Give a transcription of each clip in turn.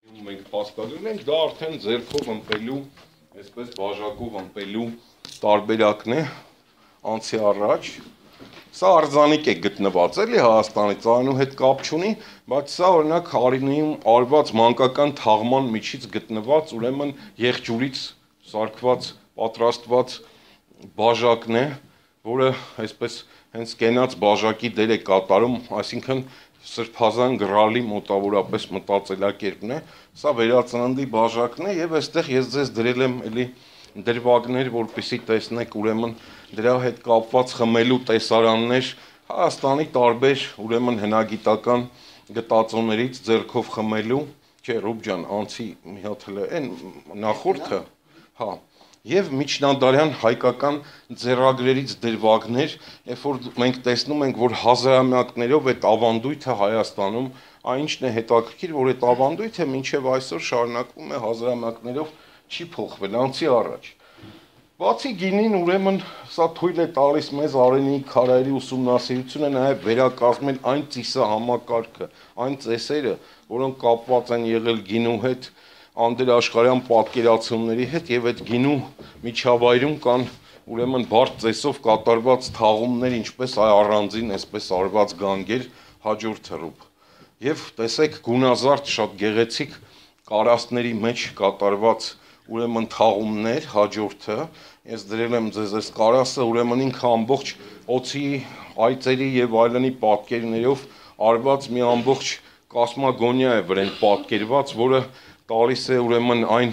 Մենք փաստագրել ենք, դա արդեն ձեռքով ըմպելու, այսպես բաժակով ըմպելու տարբերակն է անցի առաջ։ Սա արձանիկ է գտնված էլի Հայաստանից, այնու հետ կապ չունի, բայց սա օրինակ Արինեում արված մանկական թաղման միջից գտնված, ուրեմն եղջյուրից սարքված, պատրաստված բաժակն է, որը այսպես հենց կենաց բաժակի դեր է կատարում, այսինքն սրբազան գրալի մոտավորապես մտածելակերպն է, սա վերածննդի բաժակն է եւ այստեղ ես ձեզ դրել եմ էլի դրվագներ, որպեսզի տեսնեք ուրեմն դրա հետ կապված խմելու տեսարաններ Հայաստանի տարբեր ուրեմն հնագիտական գտածոներից ձեռքով խմելու, չէ, Ռուբ ջան, անցի մի հատ հələ այն նախորդը, հա, եւ միջնադարյան հայկական ձեռագրերից դրվագներ, երբ որ մենք տեսնում ենք, որ հազարամյակներով այդ ավանդույթը Հայաստանում, այնինչն է հետաքրքիր, որ այդ ավանդույթը մինչեւ այսօր շարունակվում է հազարամյակներով չի փոխվել, անցի առաջ։ Բացի գինին, ուրեմն սա թույլ է տալիս մեզ Արենիի քարայրի ուսումնասիրությունը նաև վերակազմել այն ծիսահամակարգը, այն ծեսերը, որոնք կապված են եղել գինու հետ, անդրաշխարհյան պատկերացումների հետ եւ այդ գինու միջավայրում կան ուրեմն բարդ ծեսով կատարված թաղումներ, ինչպես այ առանձին այսպես արված գանգեր հաջորդ հռոբ։ Եվ տեսեք գունազարդ շատ գեղեցիկ կարասների մեջ կատարված ուրեմն թաղումներ հաջորդը, ես դրել եմ ձեզ այս կարասը, ուրեմն ինքը ամբողջ օձի, այծերի եւ այլնի պատկերներով արված մի ամբողջ կասմագոնիա է վրան պատկերված, որը տալիս է ուրեմն այն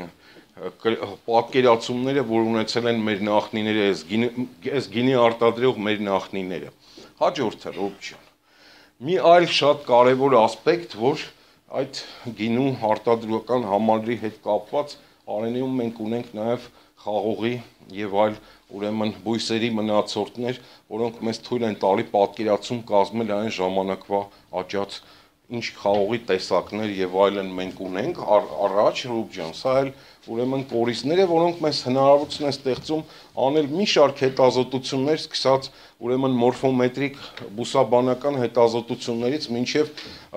պատկերացումները, որ ունեցել են մեր նախնիները, այս գինի արտադրող մեր նախնիները։ Հաջորդը Ռոբ ջան։ Մի այլ շատ կարևոր ասպեկտ, որ այդ գինու արտադրական համալրի հետ կապված Արենիում մենք ունենք նաև խաղողի եւ այլ ուրեմն բույսերի մնացորդներ, որոնք մեզ թույլ են տալի պատկերացում կազմել այն ժամանակվա աճած ինչ խաղողի տեսակներ եւ այլն մենք ունենք առաջ Ռուբ ջան, սա էլ ուրեմն կորիզներ է, որոնք մեզ հնարավորություն են ստեղծում անել մի շարք հետազոտություններ, սկսած ուրեմն մորֆոմետրիկ բուսաբանական հետազոտություններից մինչև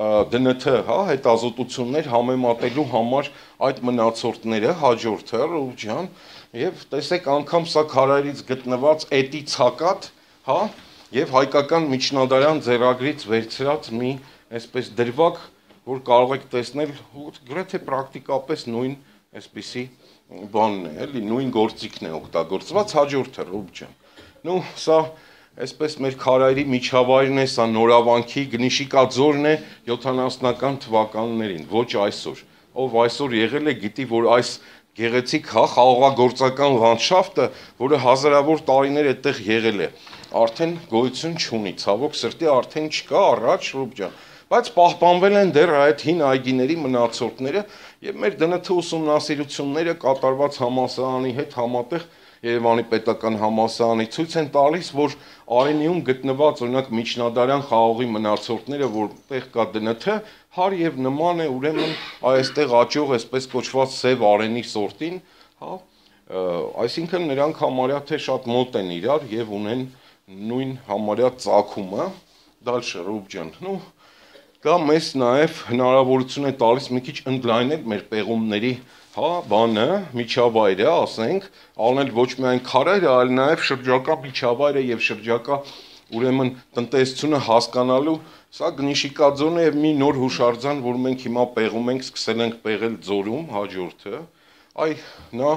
ԴՆԹ, հա, հետազոտություններ համեմատելու համար այդ մնացորդները հաջորդը Ռուբ ջան, եւ տեսեք անգամ սա քարայրից գտնված էտի ցակատ, հա, եւ հայկական միջնադարյան ձեռագրից վերցրած մի այսպես դրվագ, որ կարող եք տեսնել գրեթե պրակտիկապես նույն այսպիսի բանն է, էլի նույն գործիքն է օգտագործված հաջորդը Ռուբ ջան։ Նու սա այսպես մեր քարայրի միջավայրն է, սա Նորավանքի Գնիշիկաձորն է 70-ական թվականներին, ոչ այսօր։ Ով այսօր եղել է, գիտի, որ այս գեղեցիկ հա խաղողագործական լանդշաֆտը, որը հազարավոր տարիներ այդտեղ եղել է, արդեն գոյություն չունի, ցավոք սրտի արդեն չկա առաջ Ռուբ ջան, բայց պահպանվել են դեռ այդ հին այգիների մնացորդները եւ մեր ԴՆԹ ուսումնասիրությունները կատարված համալսարանի հետ համատեղ Երևանի պետական համալսարանի ցույց են տալիս, որ Արենիում գտնված օրինակ միջնադարյան խաղողի մնացորդները, որտեղ կա ԴՆԹ, հար եւ նման է ուրեմն այստեղ աճող այսպես կոչված սև Արենի սորտին, հա, այսինքն նրանք համարյա թե շատ մոտ են իրար եւ ունեն նույն համարյա ծագումը, դալշը Ռուբ ջան, նու կա մեզ նաև հնարավորություն է տալիս մի քիչ ընդլայնել մեր պեղումների, հա, բանը, միջավայրը, ասենք, անել ոչ միայն քարայրը, այլ նաև շրջակա միջավայրը եւ շրջակա ուրեմն տնտեսությունը հասկանալու, սա Գնիշիկաձորն է եւ մի նոր հուշարձան, որ մենք հիմա պեղում ենք, սկսել ենք պեղել Ձորում, հաջորդը, այ նա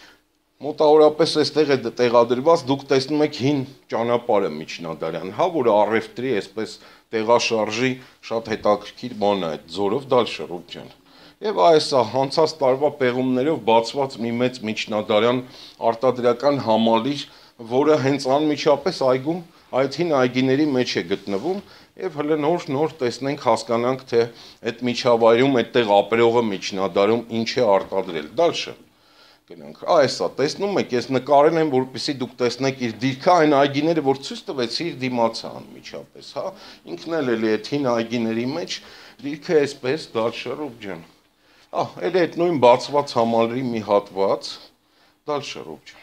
մոտավորապես այստեղ է տեղադրված, դուք տեսնում եք հին ճանապարհը միջնադարյան, հա, որը առևտրի այսպես տեղաշարժի շատ հետաքրքիր բան է այդ Ձորով դալշը Ռուբ ջան։ Եվ այս անցած տարվա պեղումներով բացված մի մեծ միջնադարյան արտադրական համալիր, որը հենց անմիջապես այգում այդ հին այգիների մեջ է գտնվում, եւ հələ նոր տեսնենք, հասկանանք, թե այդ միջավայրում այդտեղ ապրողը միջնադարում ինչ է արտադրել։ Դալշը գնանք։ Այսա, տեսնում եք, ես նկարել եմ, որպեսզի դուք տեսնեք իր դիրքը, այն այգիները, որ ցույց տվեցի, իր դիմացը անմիջապես, հա։ Ինքն էլ էլի այդ հին այգիների մեջ դիրքը էսպես, դալշը Ռուբ ջան։ Էլի այդ նույն բացված համալրի մի հատված, դալշը Ռուբ ջան։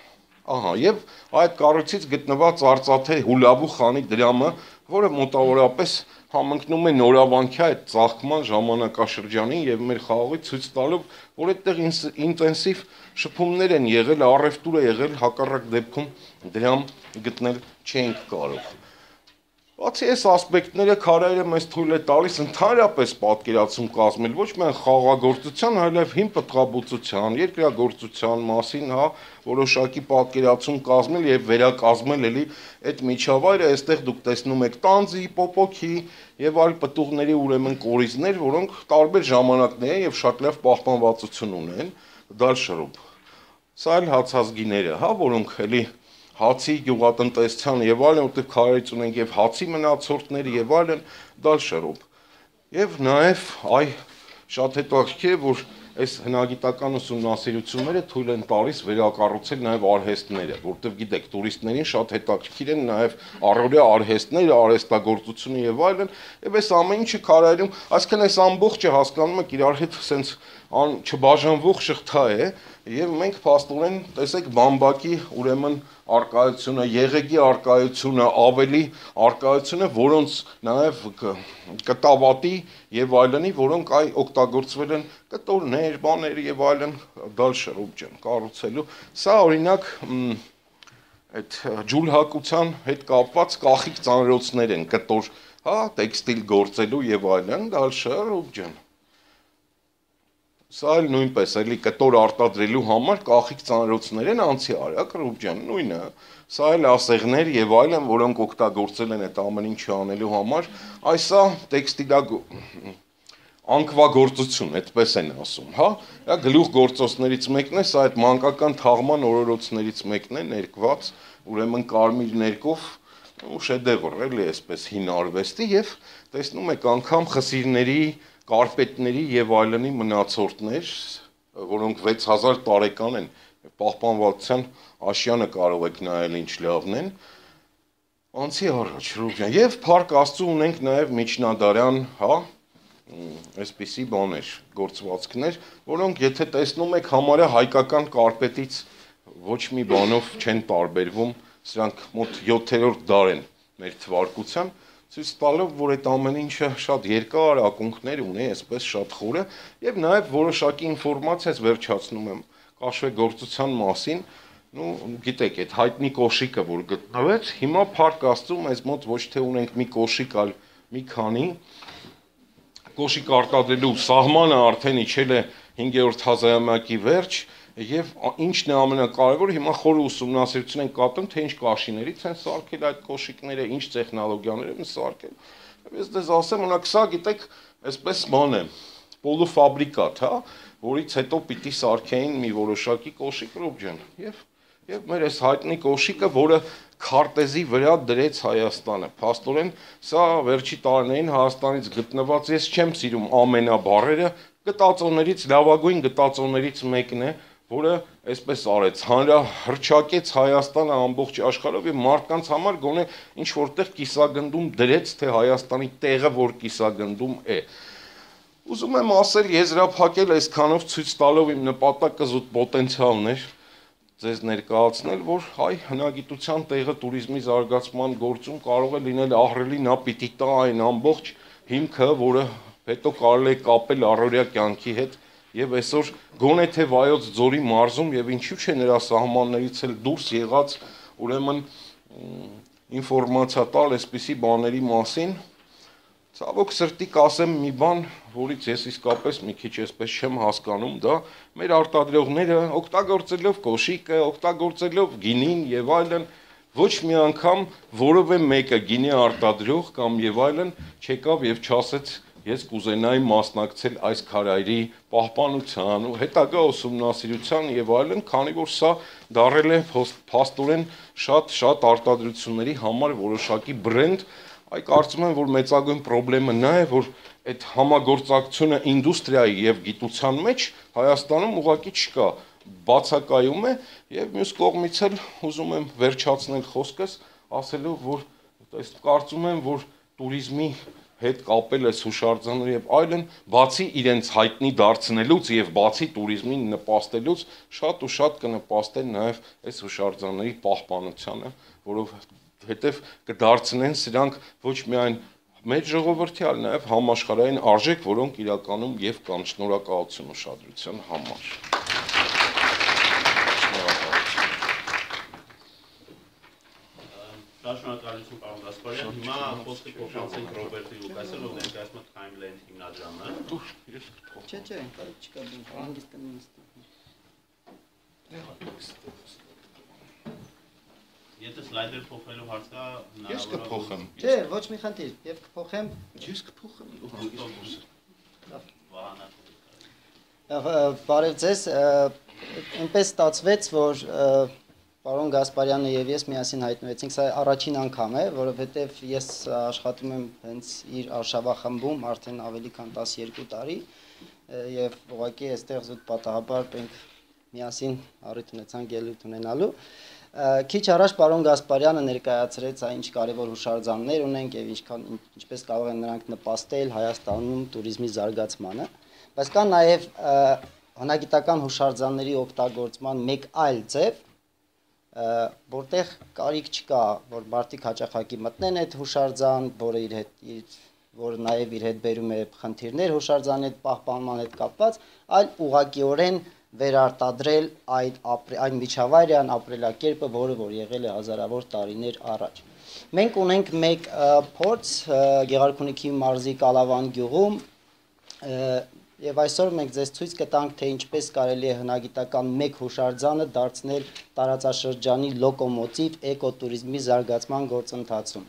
Ահա, եւ այդ կառույցից գտնված արծաթե հուլավու խանի դրամը, որը մոտավորապես համընկնում է նորավանքի այդ ծաղկման ժամանակաշրջանին եւ մեր խաղողի ցույց տալով, որ այդտեղ ինտենսիվ շփումներ են եղել, առևտուր է եղել, հակառակ դեպքում դրամ գտնել չենք կարող։ Բացի այս ասպեկտները քարայրը մեզ թույլ է տալիս ընդհանրապես պատկերացում կազմել ոչ միայն խաղաղագործության, այլև հին պտղաբուծության, երկրագործության մասին, որոշակի պատկերացում կազմել եւ վերակազմել էլի այդ միջավայրը, այստեղ դուք տեսնում եք տանձի, պոպոքի եւ այլ պտուղների ուրեմն կորիզներ, որոնք տարբեր ժամանակներ են եւ շատ լավ պահպանվածություն ունեն, դալշրուպ։ Սա էլ հացազգիները, որոնք էլի հացի գյուղատնտեսության եւ այլն, որտեղ քարերից ունենք եւ հացի մնացորդներ եւ այլն, դալշրուպ։ Եվ նաեւ շատ հետաքրքիր է, որ այս հնագիտական ուսումնասիրությունները թույլ են տալիս վերակառուցել նաեւ արհեստները, որտեղ գիտեք, տուրիստներին շատ հետաքրքիր են նաեւ առօրյա արհեստները, արհեստագործությունը եւ այլն, եւ այս ամեն ինչը քարայրում, այսինքն այս ամբողջը հասկանում եք իրար հետ սենց չբաժանվող շղթա է, եւ մենք փաստորեն տեսեք բամբակի ուրեմն արկայությունը, եղեգի արկայությունը, ավելի արկայությունը, որոնց նաեւ կտավատի եւ այլնի, որոնք օգտագործվել են կտորներ, բաներ եւ այլն դալշրուպ ջան կառուցելու։ Սա օրինակ այդ ջուլհակության հետ կապված կախիկ ծանրոցներ են, կտոր, տեքստիլ գործելու եւ այլն, դալշրուպ ջան։ Սա էլ նույնպես էլի կտոր արտադրելու համար կախիկ ծանրոցներ են անցի արագ Ռուբջան, նույնը, սա էլ ասեղներ եւ այլն, որոնք օգտագործել են այդ ամեն ինչը անելու համար, այսա տեքստիլա անկվագործություն, այդպես են ասում, Դա գլուխ գործոցներից մեկն է, սա այդ մանկական թաղման օրորոցներից մեկն է, ներկված, ուրեմն կարմիր ներկով, շեդևր էլի այսպես հին արվեստի եւ տեսնում եք անգամ խսիրների կարպետների եւ այլնի մնացորդներ, որոնք 6000 տարեկան են, պահպանվածության աշյանը կարող եք նայել ինչ լավն են, անցի առաջ Ռուբյան, եւ Փառք Աստծո ունենք նաեւ միջնադարյան, այսպիսի բաներ, գործվածքներ, որոնք եթե տեսնում եք համարյա հայկական կարպետից ոչ մի բանով չեն տարբերվում, սրանք մոտ 7-րդ դար են մեր թվարկության, ցույց տալով, որ այդ ամեն ինչը շատ երկար ակունքներ ունի, այսպես շատ խորը, եւ նաեւ որոշակի ինֆորմացիա վերջացնում եմ կաշվեգործության մասին, գիտեք, այդ հայտնի կոշիկը, որ գտնվեց, հիմա Փառք Աստծո մեզ մոտ ոչ թե ունենք մի կոշիկ, այլ մի քանի կոշիկ արտադրելու սահմանը արդեն իջել է 5-րդ հազարամյակի վերջ, եւ ինչն է ամենակարևորը, հիմա խորը ուսումնասիրություն են կատարում, թե ինչ կաշիներից են սարքել այդ կոշիկները, ինչ տեխնոլոգիաներով են սարքել։ Ես դες ասեմ, օրինակ սա գիտեք, այսպես բան է, պոլուֆաբրիկատ, որից հետո պիտի սարքեին մի որոշակի կոշիկ Ռուբջան։ Եվ մեր այս հայտնի կոշիկը, որը քարտեզի վրա դրեց Հայաստանը։ Փաստորեն, սա վերջի տարիներին Հայաստանից գտնված, ես չեմ սիրում ամենաբառերը, գտածոներից լավագույն գտածոներից մեկն է, որը այսպես արեց, հռչակեց Հայաստանը ամբողջ աշխարհով եւ մարդկանց համար գոնե ինչ որտեղ կիսագնդում դրեց, թե Հայաստանի տեղը որ կիսագնդում է։ Ուզում եմ ասել, եզրափակել այսքանով ցույց տալով իմ նպատակը զուտ պոտենցիալն էր ձեզ ներկայացնել, որ հնագիտության տեղը туриզմի զարգացման գործում կարող է լինել ահռելի, նա պիտի տա այն ամբողջ հիմքը, որը հետո կարելի է կապել առօրյա կյանքի հետ եւ այսօր գոնե թե Վայոց ձորի մարզում եւ ինչու՞ չէ նրա սահմաններից էլ դուրս եղած ուրեմն ինֆորմացիա տալ այսպիսի բաների մասին ցավոք սրտի կասեմ մի բան, որից ես իսկապես մի քիչ այսպես չեմ հասկանում, դա մեր արտադրողները օգտագործելով կոշիկը, օգտագործելով գինին եւ այլն ոչ մի անգամ որևէ մեկը գինի արտադրող կամ եւ այլն չեկավ եւ չասեց ես կուզենայի մասնակցել այս քարայրի պահպանության ու հետագա ուսումնասիրության եւ այլն, քանի որ սա դարել է փաստորեն շատ արտադրությունների համար որոշակի բրենդ, այ կարծում եմ, որ մեծագույն խնդրեմը նա է, որ այդ համագործակցությունը ինդուստրիայի եւ գիտության մեջ Հայաստանում ուղղակի չկա, բացակայում է եւ մյուս կողմից էլ ուզում եմ վերջացնել խոսքս, ասելով, որ կարծում եմ, որ туриզմի հետ կապել այս հուշարձանները եւ այլն, բացի իրենց հայտնի դարձնելուց եւ բացի туриզմին նպաստելուց, շատ ու շատ կնպաստեն նաեւ այս հուշարձանների պահպանությանը, որովհետեւ կդարձնեն սրանք ոչ միայն մեր ժողովրդի, այլ նաեւ համաշխարհային արժեք, որոնք իրականում եւ կան շնորհակալություն ուշադրության համար։ Շնորհակալություն պարոն Գասպարյան, հիմա խոսքը փոխանցենք Ռոբերտի Լուկասին, ով ներկայացնում է Timeline հիմնադրամը։ Չէ, չկա հանգիստ Եթե սլայդեր փոխելու հարց կա, Ես կփոխեմ։ Չէ, ոչ մի խնդիր, եւ կփոխեմ։ Ես կփոխեմ։ Բարև ձեզ, այնպես ստացվեց, որ պարոն Գասպարյանը եւ ես միասին հայտնվեցինք, սա առաջին անգամ է, որովհետեւ ես աշխատում եմ հենց իր արշավախմբում արդեն ավելի քան 12 տարի եւ ուղղակի այստեղ զուտ պատահաբար մենք միասին առիթ ունեցանք ելույթ ունենալու։ Քիչ առաջ պարոն Գասպարյանը ներկայացրեց այն ինչ կարևոր հուշարձաններ ունենք եւ ինչպես կարող են նրանք նպաստել Հայաստանում туриզմի զարգացմանը, բայց կա նաեւ հնագիտական հուշարձանների օգտագործման մեկ այլ ձև, որտեղ կարիք չկա, որ մարդիկ հաճախակի մտնեն այդ հուշարձան, որը նաև իր հետ բերում է խնդիրներ հուշարձանի հետ պահպանման հետ կապված, այլ ուղղակիորեն վերարտադրել այն միջավայրյան ապրելակերպը, որը որ եղել է հազարավոր տարիներ առաջ։ Մենք ունենք մեկ փորձ Գեղարքունիքի մարզի Կալավան գյուղում, եւ այսօր մենք ձեզ ցույց կտանք, թե ինչպես կարելի է հնագիտական մեկ հուշարձանը դարձնել տարածաշրջանի լոկոմոտիվ էկոտուրիզմի զարգացման գործընթացում։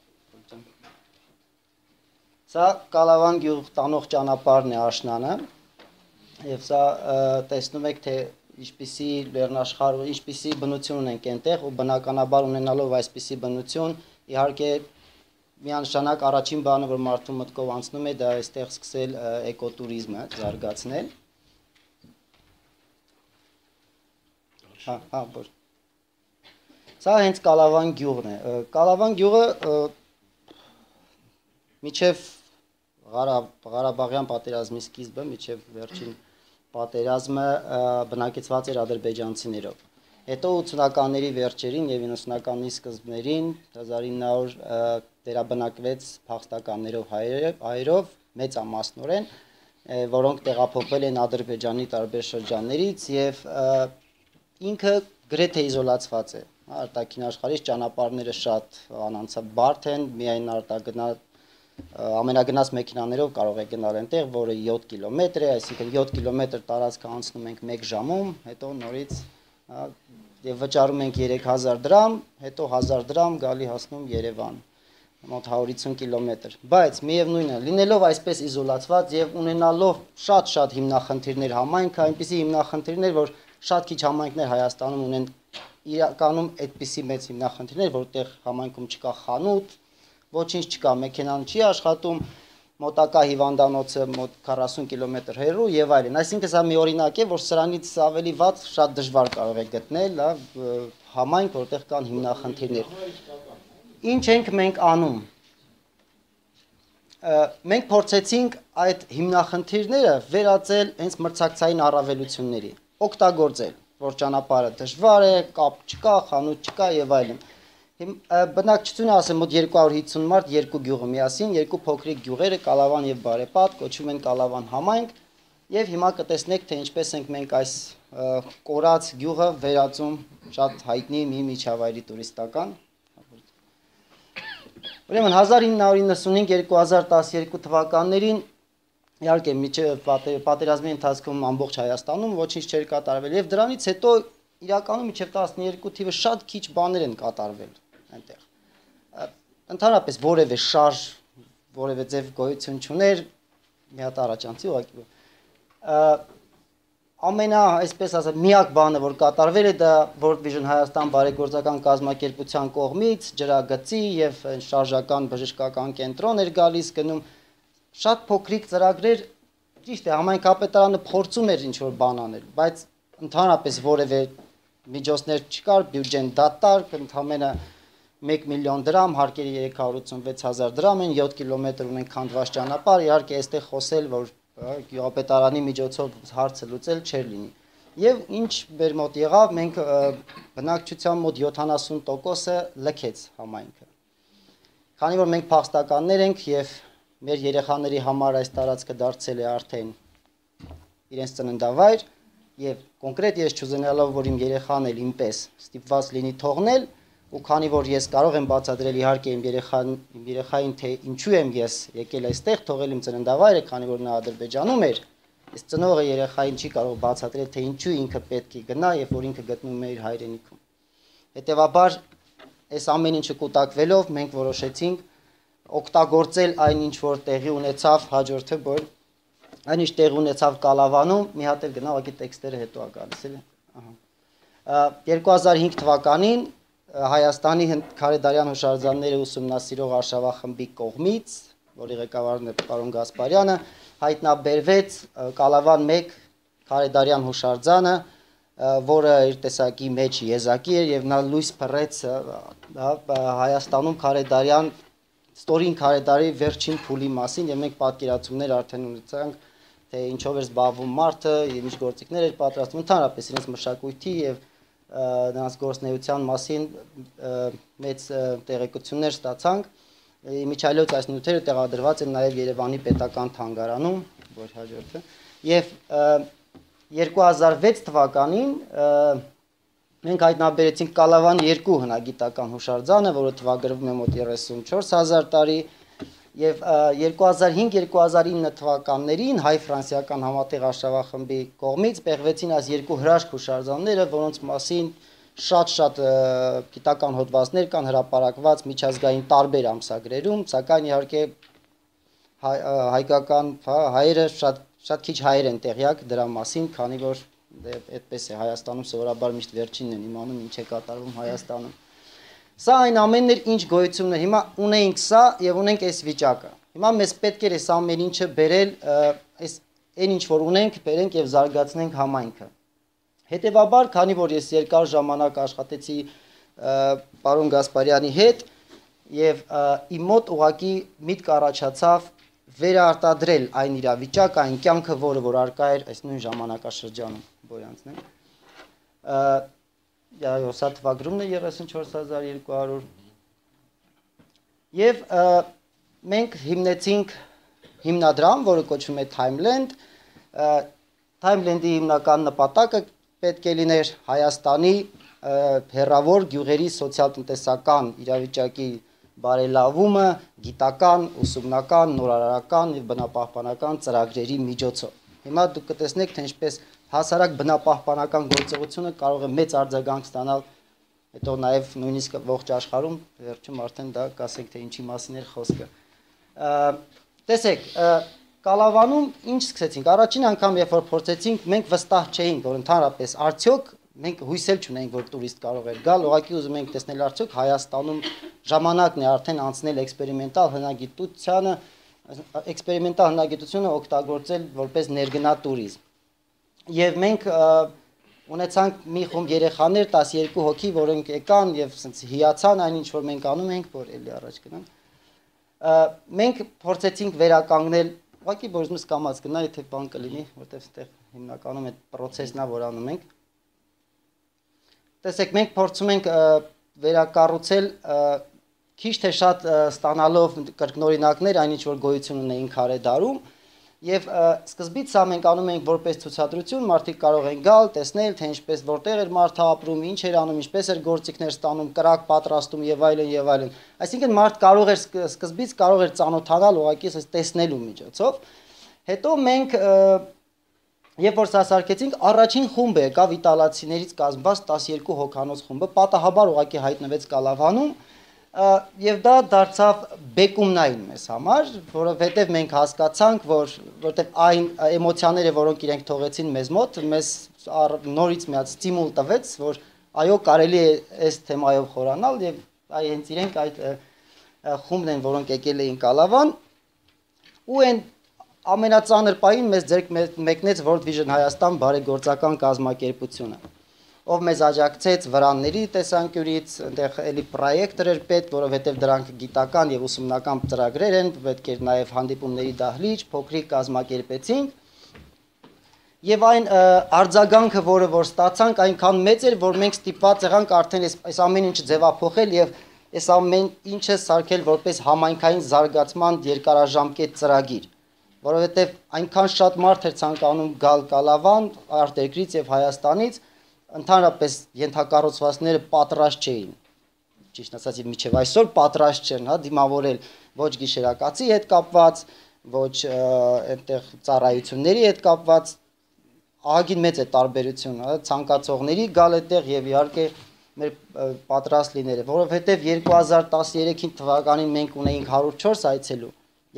Սա Կալավան գյուղ տանող ճանապարհն է աշնանը, եւ սա տեսնում եք, թե ինչպիսի լեռնաշխարհ, ինչպիսի բնություն ունենք այնտեղ, ու բնականաբար ունենալով այսպիսի բնություն, իհարկե միանշանակ առաջին բանը, որ մարդու մտքով անցնում է, դա այստեղ սկսել էկոտուրիզմը զարգացնել։ Որ։ Սա հենց Կալավան գյուղն է։ Կալավան գյուղը միջև Ղարաբաղյան պատերազմի սկիզբը, միջև վերջին պատերազմը բնակեցված էր ադրբեջանցիներով։ Հետո 80-ականների վերջերին եւ 90-ականների սկզբներին 1900 վերաբնակվեց փախստականներով հայերով մեծամասնորեն, որոնք տեղափոխվել են Ադրբեջանի տարբեր շրջաններից եւ ինքը գրեթե իզոլացված է։ Արտաքին աշխարհից ճանապարհները շատ անանցաբար բարդ են, միայն ամենագնաց մեքենաներով կարող է գնալ այնտեղ, որը 7 կիլոմետր է, այսինքն 7 կիլոմետր տարածք անցնում ենք 1 ժամում, հետո նորից եւ վճարում ենք 3000 դրամ, հետո 1000 դրամ գալի հասնում Երևան, մոտ 150 կիլոմետր։ Բայց միևնույն է, լինելով այսպես իզոլացված եւ ունենալով շատ հիմնախնդիրներ համայնքը, այնպիսի հիմնախնդիրներ, որ շատ քիչ համայնքներ Հայաստանում ունեն իրականում այդպիսի մեծ հիմնախնդիրներ, որտեղ համայնքում չկա խանութ, ոչինչ չկա, մեքենան չի աշխատում, մոտակա հիվանդանոցը մոտ 40 կիլոմետր հեռու եւ այլն։ Այսինքն սա մի օրինակ է, որ սրանից ավելի վատ շատ դժվար կարող է գտնել, համայնք, որտեղ կան հիմնախնդիրներ։ Ինչ ենք մենք անում։ Մենք փորձեցինք այդ հիմնախնդիրները վերածել հենց մրցակցային առավելությունների, օգտագործել, որ ճանապարհը դժվար է, կապ չկա, խանութ չկա եւ այլն։ Բնակչությունը ասեմ մոտ 250 մարդ, երկու գյուղը միասին, երկու փոքրիկ գյուղերը Կալավան եւ Բարեպատ կոչվում են Կալավան համայնք եւ հիմա կտեսնեք թե ինչպես ենք մենք այս կորած գյուղը վերածում շատ հայտնի մի միջավայրի տուրիստական։ Ուրեմն 1995-2012 թվականներին իհարկե միջև պատերազմի ընթացքում ամբողջ Հայաստանում ոչինչ չէր կատարվել եւ դրանից հետո իրականում միջև 12 թիվը շատ քիչ բաներ են կատարվել այնտեղ։ Ընդհանրապես որևէ շարժ, որևէ ձև գոյություն չուներ, մի հատ առաջանցի ուղղակի։ Այսպես ասած, միակ բանը, որ կատարվել է, դա World Vision Հայաստան բարեգործական կազմակերպության կողմից ջրագծի եւ շարժական բժշկական կենտրոն էր գալիս գնում, շատ փոքրիկ ծրագրեր, ճիշտ է, համայնքապետարանը փորձում էր ինչ-որ բան անել, բայց ընդհանրապես որևէ միջոցներ չկար, բյուջեն դատարկ, ընդհանրապես 1 միլիոն դրամ, հարկերի 386,000 դրամ են, 7 կիլոմետր ունենք քանդված ճանապարհ, իհարկե այստեղ խոսել, որ գյուղապետարանի միջոցով հարցը լուծել չէր լինի։ Եվ ինչ մեր մոտ եղավ, մենք բնակչության մոտ 70%-ը լքեց համայնքը։ Քանի որ մենք փախստականներ ենք եւ մեր երեխաների համար այս տարածքը դարձել է արդեն իրենց ծննդավայր եւ կոնկրետ ես չուզենալով որ իմ երեխան էլ ինպես ստիպված լինի թողնել ու քանի որ ես կարող եմ բացատրել իհարկե իմ երեխային թե ինչու եմ ես եկել այստեղ թողել իմ ծննդավայրը քանի որ նա Ադրբեջանում էր ես ծնողը երեխային չի կարող բացատրել թե ինչու ինքը պետք է գնա եւ որ ինքը գտնում է իր հայրենիքում հետեւաբար այս ամեն ինչը կուտակվելով մենք որոշեցինք օգտագործել այն ինչ որ տեղի ունեցավ հաջորդը որ այն ինչ տեղի ունեցավ Կալավանում մի հատ էլ գնա ուղղակի տեքստերը հետո է գալիս էլ ահա 2005 թվականին Հայաստանի Քարեդարյան հուշարձանները ուսումնասիրող արշավախմբի կողմից, որի ղեկավարն է պարոն Գասպարյանը, հայտնաբերվեց Կալավան 1 Քարեդարյան հուշարձանը, որը իր տեսակի մեջ եզակի էր եւ նա լույս փռեց Հայաստանում Քարեդարյան ստորին Քարեդարի վերջին փուլի մասին եւ մենք պատկերացումներ արդեն ունեցանք, թե ինչով էր զբաղվում մարդը, ինչ գործիքներ էր պատրաստում, ընդհանրապես իրենց մշակույթի եւ նրանց գործնեության մասին մեծ տեղեկություններ ստացանք։ Իմիջիայլոց այս նյութերը տեղադրված են նաև Երևանի պետական թանգարանում, որ հաջորդը։ Եվ 2006 թվականին մենք հայտնաբերեցինք Կալավան 2 հնագիտական հուշարձանը, որը թվագրվում է մոտ 34000 տարի, եւ 2005-2009 թվականներին հայ-ֆրանսիական համատեղ արշավախմբի կողմից պեղվեցին այս երկու հրաշք հուշարձանները, որոնց մասին շատ գիտական հոդվածներ կան հրապարակված միջազգային տարբեր ամսագրերում, սակայն իհարկե հայկական հայերը շատ քիչ հայեր են տեղյակ դրա մասին, քանի որ այդպես է Հայաստանում սովորաբար միշտ վերջինն են իմանում ինչ է կատարվում Հայաստանում։ Սա այն ամենն էր, ինչ գոյություն է։ Հիմա ունենք սա եւ ունենք այս վիճակը։ Հիմա մեզ պետք է այս ամեն ինչը բերել, այս այն ինչ որ ունենք, բերենք եւ զարգացնենք համայնքը։ Հետևաբար, քանի որ ես երկար ժամանակ աշխատեցի պարոն Գասպարյանի հետ եւ իմ մոտ ուղակի միտք առաջացավ վերարտադրել այն իրավիճակը, այն կյանքը, որը որ արկա էր այս նույն ժամանակաշրջանում, Բոյանցն է։ Այո, սա թվագրումն է 34200 եւ մենք հիմնեցինք հիմնադրամ, որը կոչվում է Timeland։ Timeland-ի հիմնական նպատակը պետք է լիներ Հայաստանի հեռավոր գյուղերի սոցիալ-տնտեսական իրավիճակի բարելավումը գիտական, ուսումնական, նորարարական եւ բնապահպանական ծրագրերի միջոցով։ Հիմա դուք կտեսնեք, թե ինչպես հասարակ բնապահպանական գործողությունը կարող է մեծ արձագանք ստանալ, հետո նաև նույնիսկ ողջ աշխարհում, վերջում արդեն դա կասենք, թե ինչի մասին էր խոսքը։ Տեսեք, Կալավանում ինչ սկսեցինք։ Առաջին անգամ, երբ որ փորձեցինք, մենք վստահ չէինք, որ ընդհանրապես արդյոք մենք հույս էլ չունենք, որ տուրիստ կարող էր գալ, ուղղակի ուզում ենք տեսնել արդյոք Հայաստանում ժամանակն է արդեն անցնել էքսպերիմենտալ հնագիտությունը օգտագործել որպես ներգնա տուրիզմ։ Եվ մենք ունեցանք մի խումբ երեխաներ 12 հոգի, որոնք եկան եւ ասենց հիացան այն ինչ որ մենք անում ենք, որ էլի առաջ գնանք։ Մենք փորձեցինք վերականգնել, ուղղակի որ ուզում կամած գնա, եթե բան կլինի, որտեղ այդտեղ հիմնականում այդ process-ն է, որ անում ենք։ Տեսեք, մենք փորձում ենք վերակառուցել քիչ թե շատ ստանալով կրկնօրինակներ այն ինչ որ գոյություն ունեին Քարեդարում եւ սկզբից սա մենք անում ենք որպես ցուցադրություն, մարդիկ կարող են գալ, տեսնել, թե ինչպես որտեղ էր մարդը ապրում, ինչ էր անում, ինչպես էր գործիքներ ստանում, կրակ պատրաստում եւ այլն եւ այլն։ Այսինքն մարդ կարող էր սկզբից կարող էր ծանոթանալ ուղղակի այս տեսնելու միջոցով։ Հետո մենք երբ որ սա սարքեցինք, առաջին խումբը եկավ իտալացիներից կազմված 12 հոգանոց խումբը, պատահաբար ուղղակի հայտնվեց Կալավանում եւ դա դարձավ բեկումնային մեզ համար, որովհետեւ մենք հասկացանք, որտեղ այն էմոցիաները, որոնք իրենք թողեցին մեզ մոտ, մեզ նորից մի հատ ստիմուլ տվեց, որ այո, կարելի է այս թեմայով խորանալ եւ հենց իրենք այդ խումբն են, որոնք եկել էին Կալավան ու այն ամենածանր պահին մեզ ձեռք մեկնեց World Vision Հայաստան բարեգործական կազմակերպությունը։ ով մեզ աջակցեց վրանների տեսանկյունից, այնտեղ էլի պրոյեկտոր էր պետք, որովհետև դրանք գիտական եւ ուսումնական ծրագրեր են, պետք էր նաեւ հանդիպումների դահլիճ, փոքրիկ կազմակերպեցինք։ Եվ այն արձագանքը, որը որ ստացանք, այնքան մեծ էր, որ մենք ստիպված եղանք արդեն այս ամեն ինչը ձևափոխել եւ այս ամեն ինչը սարքել որպես համայնքային զարգացման երկարաժամկետ ծրագիր, որովհետեւ այնքան շատ մարդ էր ցանկանում գալ Կալավան արտերկրից եւ Հայաստանից, ընդհանրապես ենթակառուցվածքները պատրաստ չէին։ Ճիշտ ասած, մինչև այսօր պատրաստ չեն, հա, դիմավորել ոչ գիշերակացի հետ կապված, ոչ այդտեղ ծառայությունների հետ կապված, ահագին մեծ է տարբերությունը, հա, ցանկացողների գալ այդտեղ եւ իհարկե մեր պատրաստ լինելը, որովհետեւ 2013 թվականին մենք ունեինք 104 այցելու,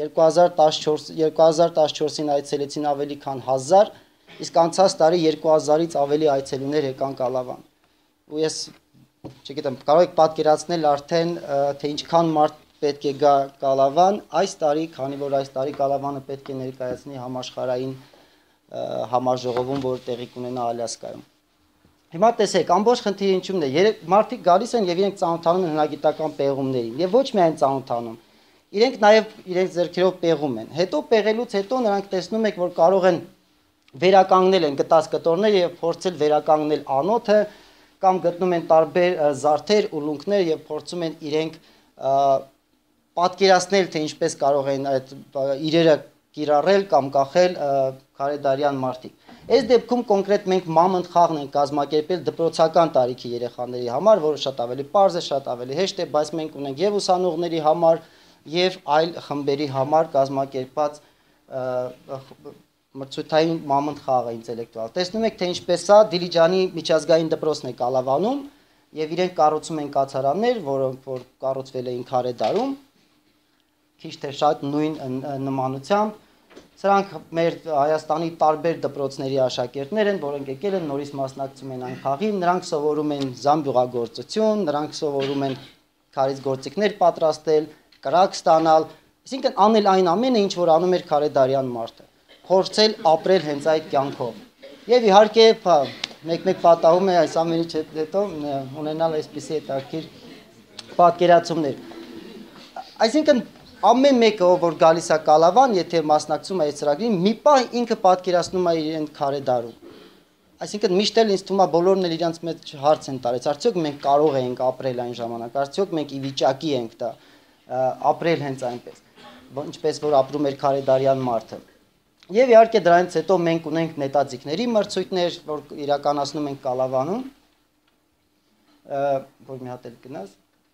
2014-ին այցելեցին ավելի քան 1000, իսկ անցած տարի 2000-ից ավելի այցելուներ եկան Կալավան։ Ու ես չգիտեմ, կարող եք պատկերացնել արդեն թե ինչքան մարդ պետք է գա Կալավան այս տարի, քանի որ այս տարի Կալավանը պետք է ներկայացնի համաշխարհային համաժողովում, որ տեղի կունենա Ալյասկայում։ Հիմա տեսեք, ամբողջ խնդիրը ինչումն է, մարդիկ գալիս են եւ իրենք ծանոթանում են հնագիտական պեղումներին եւ ոչ միայն ծանոթանում, իրենք նաեւ իրենց ձեռքերով պեղում են։ Հետո պեղելուց հետո նրանք տեսնում եք, որ կարող են վերականգնել են գտած կտորները եւ փորձել վերականգնել անոթը կամ գտնում են տարբեր զարդեր, ուլունքներ եւ փորձում են իրենք պատկերացնել, թե ինչպես կարող են այդ իրերը կիրառել կամ կախել քարեդարյան մարդիկ։ Այս դեպքում կոնկրետ մենք մամոնտ խաղն ենք կազմակերպել դպրոցական տարիքի երեխաների համար, որը շատ ավելի պարզ է, շատ ավելի հեշտ է, բայց մենք ունենք եւ ուսանողների համար եւ այլ խմբերի համար կազմակերպած մրցույթային մամոնտ խաղը ինտելեկտուալ։ Տեսնում եք, թե ինչպես է Դիլիջանի միջազգային դպրոցն է Կալավանում եւ իրենք կառուցում են կացարաններ, որոնք որ կառուցվել էին քարեդարում, քիչ թե շատ նույն նմանությամբ։ Սրանք մեր Հայաստանի տարբեր դպրոցների աշակերտներ են, որոնք եկել են նորից մասնակցում են այն խաղին, նրանք սովորում են զամբյուղագործություն, նրանք սովորում են քարից գործիքներ պատրաստել, կրակ ստանալ, այսինքն անել այն ամենը, ինչ որ անում էր քարեդարյան մարդը, փորձել ապրել հենց այդ կյանքով։ Եվ իհարկե, մեկ-մեկ պատահում է այս ամենի հետո ունենալ այսպիսի հետաքրքիր պատկերացումներ։ Այսինքն ամեն մեկը, որ գալիս է Կալավան, եթե մասնակցում է այս ծրագրին, մի պահ ինքը պատկերացնում է իրեն քարեդարում։ Այսինքն միշտ էլ ինձ թվում է բոլորն էլ իրենց մեջ հարց են տալիս, արդյոք մենք կարող ենք ապրել այն ժամանակ, արդյոք մենք ի վիճակի ենք դա ապրել հենց այնպես, ինչպես որ ապրում էր քարեդարյան մարդը։ Եվ իհարկե դրանից հետո մենք ունենք նետաձիգների մրցույթներ, որ իրականացնում ենք Կալավանում, որ մի հատ էլ գնաց։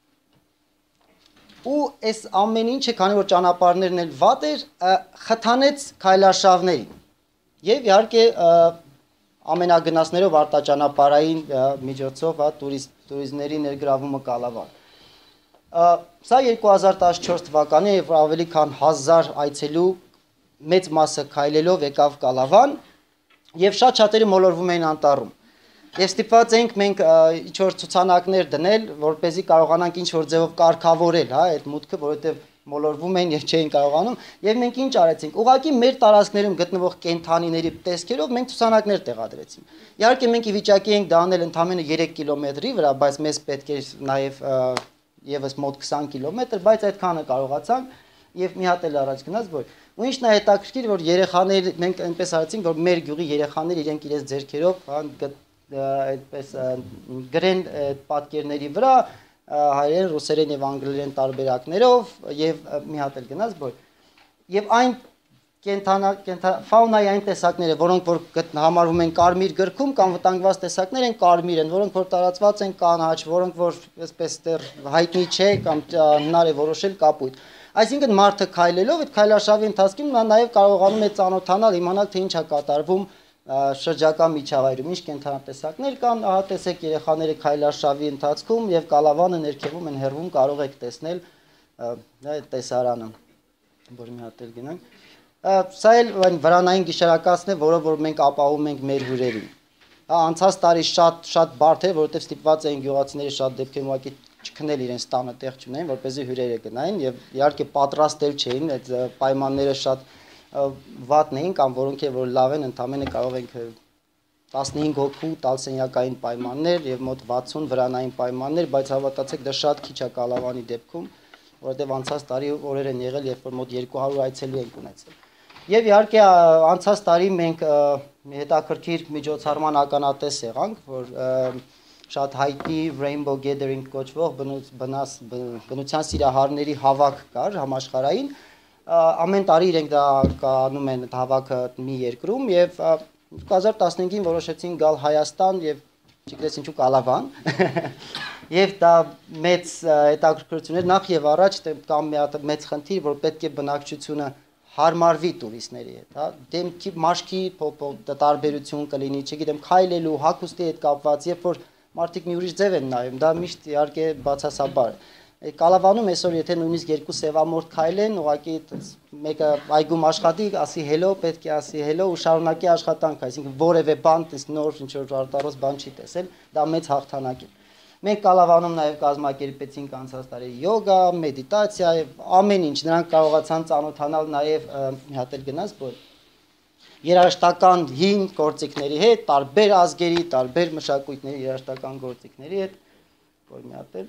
Ու այս ամեն ինչը, քանի որ ճանապարհներն էլ վատ էր, խթանեց քայլարշավներին։ Եվ իհարկե ամենագնացներով արտաճանապարհային միջոցով տուրիստների ներգրավումը Կալավան։ Սա 2014 թվականին եւ ավելի քան 1000 այցելու մեծ մասը քայլելով եկավ Կալավան եւ շատ-շատերը մոլորվում էին անտառում։ Եվ ստիպված էինք մենք ինչ-որ ցուցանակներ դնել, որպեսզի կարողանանք ինչ-որ ձևով կարգավորել, հա, այդ մուտքը, որովհետև մոլորվում էին եւ չէին կարողանում, եւ մենք ինչ արեցինք։ Ուղղակի մեր տարածքներում գտնվող կենթանիների տեսքերով մենք ցուցանակներ տեղադրեցինք։ Իհարկե մենք ի վիճակի ենք դա անել ընդամենը 3 կիլոմետրի վրա, բայց մեզ պետք է նաեւ եւս մոտ 20 կիլոմետր, բայց այդքանը կարողացանք եւ մի հատ էլ առաջ գնաց, որ ու ինչն է հետաքրքիր, որ երեխաներ մենք այնպես արեցինք, որ մեր գյուղի երեխաներ իրենք իրենց ձեռքերով այդպես գրեն պատկերների վրա հայերեն, ռուսերեն եւ անգլերեն տարբերակներով եւ մի հատ էլ գնաց, որ եւ այն ֆաունայի այն տեսակները, որոնք որ համարվում են կարմիր գրքում կամ վտանգված տեսակներ են կարմիր են, որոնք որ տարածված են կանաչ, որոնք որ այսպես դեռ հայտնի չէ կամ հնար է որոշել կապույտ։ Այսինքն մարդը քայլելով այդ քայլարշավի ընթացքում նա նաև կարողանում է ծանոթանալ, իմանալ թե ինչ է կատարվում շրջակա միջավայրում, ինչ կենդանատեսակներ կան, ահա տեսեք երեխաները քայլարշավի ընթացքում եւ Կալավանը ներքևում են հեռվում կարող եք տեսնել այդ տեսարանը, որ մի հատ էլ գնանք։ Սա էլ վրանային գիշերակացն է, որը որ մենք ապահովում ենք մեր հյուրերին։ Անցած տարի շատ բարդ էր, որովհետեւ ստիպված էին գյուղացիները շատ դեպքերում ուղղակի չքնել իրենց տանը տեղ չունեն, որպեսզի հյուրերը գնային եւ իհարկե պատրաստել չէին, այդ պայմանները շատ վատն էին կամ որոնք որ լավ են, ընդամենը կարող ենք 15 հոգու տալսենյակային պայմաններ եւ մոտ 60 վրանային պայմաններ, բայց հավատացեք դա շատ քիչ է Կալավանի դեպքում, որովհետեւ անցած տարի օրեր են եղել, երբ որ մոտ 200 այցելի ենք ունեցել։ Եվ իհարկե անցած տարի մենք հետաքրքիր միջոցառման ականատես եղանք, որ շատ հայտնի Rainbow Gathering կոչվող բնության սիրահարների հավաք կար համաշխարհային, ամեն տարի իրենք դա կանում են հավաքը մի երկրում եւ 2015-ին որոշեցին գալ Հայաստան եւ չգիտես ինչու Կալավան եւ դա մեծ հետաքրքրություն էր նախ եւ առաջ կամ մի հատ մեծ խնդիր որ պետք է բնակչությունը հարմարվի տուրիստների հետ, հա, դեմքի մաշկի տարբերություն կլինի, չգիտեմ, քայլելու, հագուստի հետ կապված, երբ որ մարդիկ մի ուրիշ ձև են նայում, դա միշտ իհարկե բացասաբար է։ Կալավանում այսօր եթե նույնիսկ երկու սևամորթ քայլեն, ուղղակի մեկը այգում աշխատի, ասի հելո, պետք է ասի հելո ու շարունակի աշխատանքը, այսինքն որևէ բան, նոր ինչ-որ արտարոց բան չի տեսել, դա մեծ հաղթանակ է։ Մենք Կալավանում նաև կազմակերպեցինք անցած տարի յոգա, մեդիտացիա եւ ամեն ինչ, նրանք կարողացան ծանոթանալ նաև մի հատ էլ գնաց, որ երաժշտական հին գործիքների հետ, տարբեր ազգերի, տարբեր մշակույթների երաժշտական գործիքների հետ, որ մի հատ էլ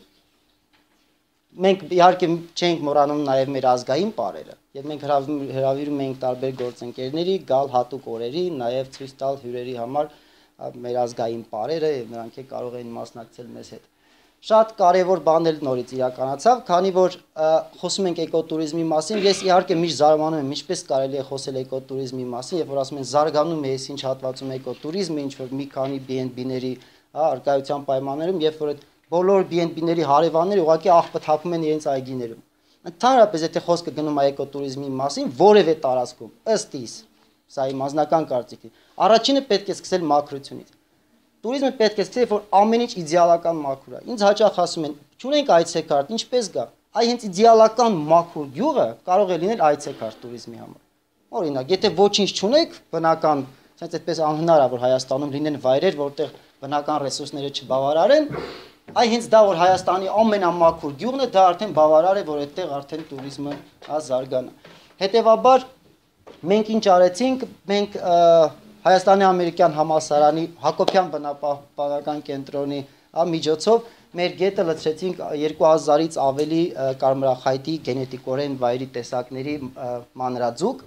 մենք իհարկե չենք մոռանում նաև մեր ազգային պարերը եւ մենք հրավիրում ենք տարբեր գործընկերների գալ հատուկ օրերի նաև ցույց տալ հյուրերի համար մեր ազգային պարերը եւ նրանք կարող են մասնակցել մեզ հետ շատ կարեւոր բան էլ նորից իրականացավ քանի որ խոսում ենք էկոտուրիզմի մասին ես իհարկե միշտ զարմանում եմ ինչպես կարելի է խոսել էկոտուրիզմի մասին եւ որ ասում են զարգանում է այս ինչ հատվածում էկոտուրիզմը ինչ որ մի քանի BNB-ների արկայության պայմաններում երբ որ բոլոր BNB-ների հարևանները ուղղակի աղբթափում են իրենց այգիներում։ Ընդհանրապես եթե խոսքը գնում է էկոտուրիզմի մասին, որևէ տարածքում, ըստ իս, սա իմ անձնական կարծիքն է, առաջինը պետք է սկսել մաքրությունից։ Տուրիզմը պետք է սկսել, որ ամեն ինչ իդեալական մաքուր է։ Ինձ հաճախ ասում են, չունենք այցեքարտ, ինչպես գա։ Այ հենց իդեալական մաքուր գյուղը կարող է լինել այցեքարտ տուրիզմի համար։ Օրինակ, եթե ոչինչ չունեք, բնական, ասենց այդպես անհնար է, որ Հայաստանում լինեն վայրեր, որտեղ բնական ռեսուրսները չբավարար են, Այ հենց դա որ Հայաստանի ամենամաքուր գյուղն է, դա արդեն բավարար է, որ այդտեղ արդեն տուրիզմը զարգանա։ Հետևաբար մենք ինչ արեցինք, մենք Հայաստանի ամերիկյան համալսարանի Հակոբյան բնապահպանական կենտրոնի միջոցով մեր գետը լցրեցինք 2000-ից ավելի կարմրախայտի գենետիկորեն վայրի տեսակների մանրաձուկ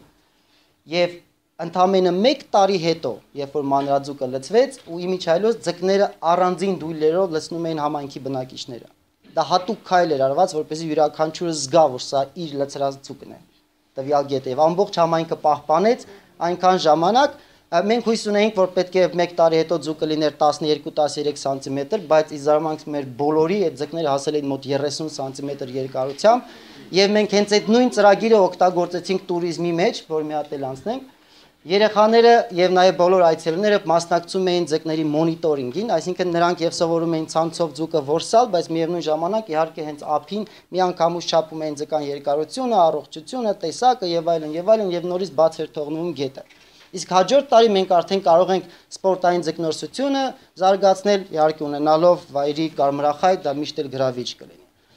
եւ ընդամենը 1 տարի հետո, երբ որ մանրաձուկը լցվեց, ու իմիջայլոց ձկները առանձին դույլերով լցնում էին համայնքի բնակիչները։ Դա հատուկ քայլ էր արված, որպեսզի յուրաքանչյուրը զգա, որ սա իր լցրած ձուկն է։ Տվյալ գետը եւ ամբողջ համայնքը պահպանեց այնքան ժամանակ, մենք հույս ունեինք, որ պետք է 1 տարի հետո ձուկը լիներ 12-13 սանտիմետր, բայց ի զարմանք մեր բոլորի այդ ձկները հասել էին մոտ 30 սանտիմետր երկարությամբ, եւ մենք հենց այդ նույն ծրագիրը օգտագործեցինք տուրիզմի մեջ, որ մի հատ էլ անցնենք Երեխաները եւ նաեւ բոլոր այցելուները մասնակցում էին ձկների մոնիտորինգին, այսինքն նրանք եւ սովորում էին ցանցով ձուկը որսալ, բայց միևնույն ժամանակ իհարկե հենց ափին միանգամից չափում էին ձկան երկարությունը, առողջությունը, տեսակը եւ այլն եւ նորից բաց էր թողնում գետը։ Իսկ հաջորդ տարի մենք արդեն կարող ենք սպորտային ձկնորսությունը զարգացնել, իհարկե ունենալով վայրի կարմրախայտ, դա միշտ էլ գրավիչ կլինի։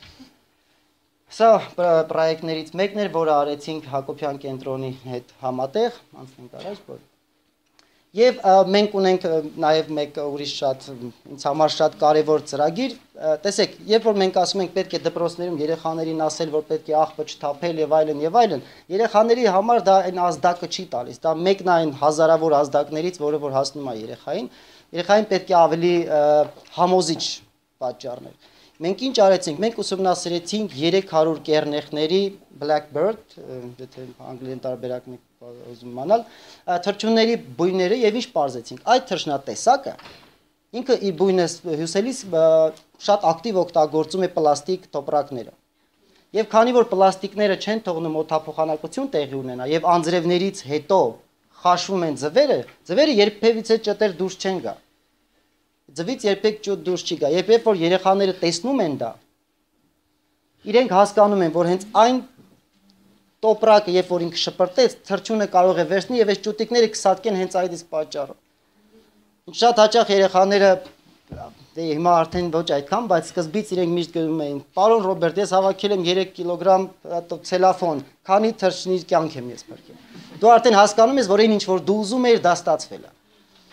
Սա պրոյեկտներից մեկն էր, որը արեցինք Հակոբյան կենտրոնի հետ համատեղ, անցնենք առաջ, որ Եվ մենք ունենք նաև մեկ ուրիշ շատ ինձ համար շատ կարևոր ծրագիր, տեսեք, երբ որ մենք ասում ենք պետք է դպրոցներում երեխաներին ասել, որ պետք է աղբը չթափել եւ այլն, երեխաների համար դա այն ազդակը չի տալիս, դա մեկն է այն հազարավոր ազդակներից, որը որ հասնում է երեխային պետք է ավելի համոզիչ պատճառներ։ Մենք ինչ արեցինք, մենք ուսումնասիրեցինք 300 կեռնեխների Blackbird, եթե անգլերեն տարբերակն ուզում իմանալ, թռչունների բույները եւ ինչ պարզեցինք։ Այդ թռչնատեսակը ինքը իր բույնը հյուսելիս շատ ակտիվ օգտագործում է պլաստիկ տոպրակները։ Եվ քանի որ պլաստիկները չեն թողնում օդափոխանակություն տեղի ունենա եւ անձրևներից հետո խաշվում են ձվերը երբևիցե ճտեր դուրս չեն գա։ Ձվից երբեք ճուտ դուրս չի գա։ Երբ որ երեխաները տեսնում են դա, իրենք հասկանում են, որ հենց այն տոպրակը, երբ որ ինքը շպրտեց, թռչունը կարող է վերցնել եւ այս ճուտիկները կսատկեն հենց այդ իսկ պատճառով։ Շատ հաճախ երեխաները դե հիմա արդեն ոչ այդքան, բայց սկզբից իրենք միշտ գրում էին. «Պարոն Ռոբերտ, ես հավաքել եմ 3 կիլոգրամ ցելոֆան, քանի թռչնի կյանք եմ ես փրկել»։ Դու արդեն հասկանում ես, որ այն ինչ որ դու ուզում ես, դա ստացվել է։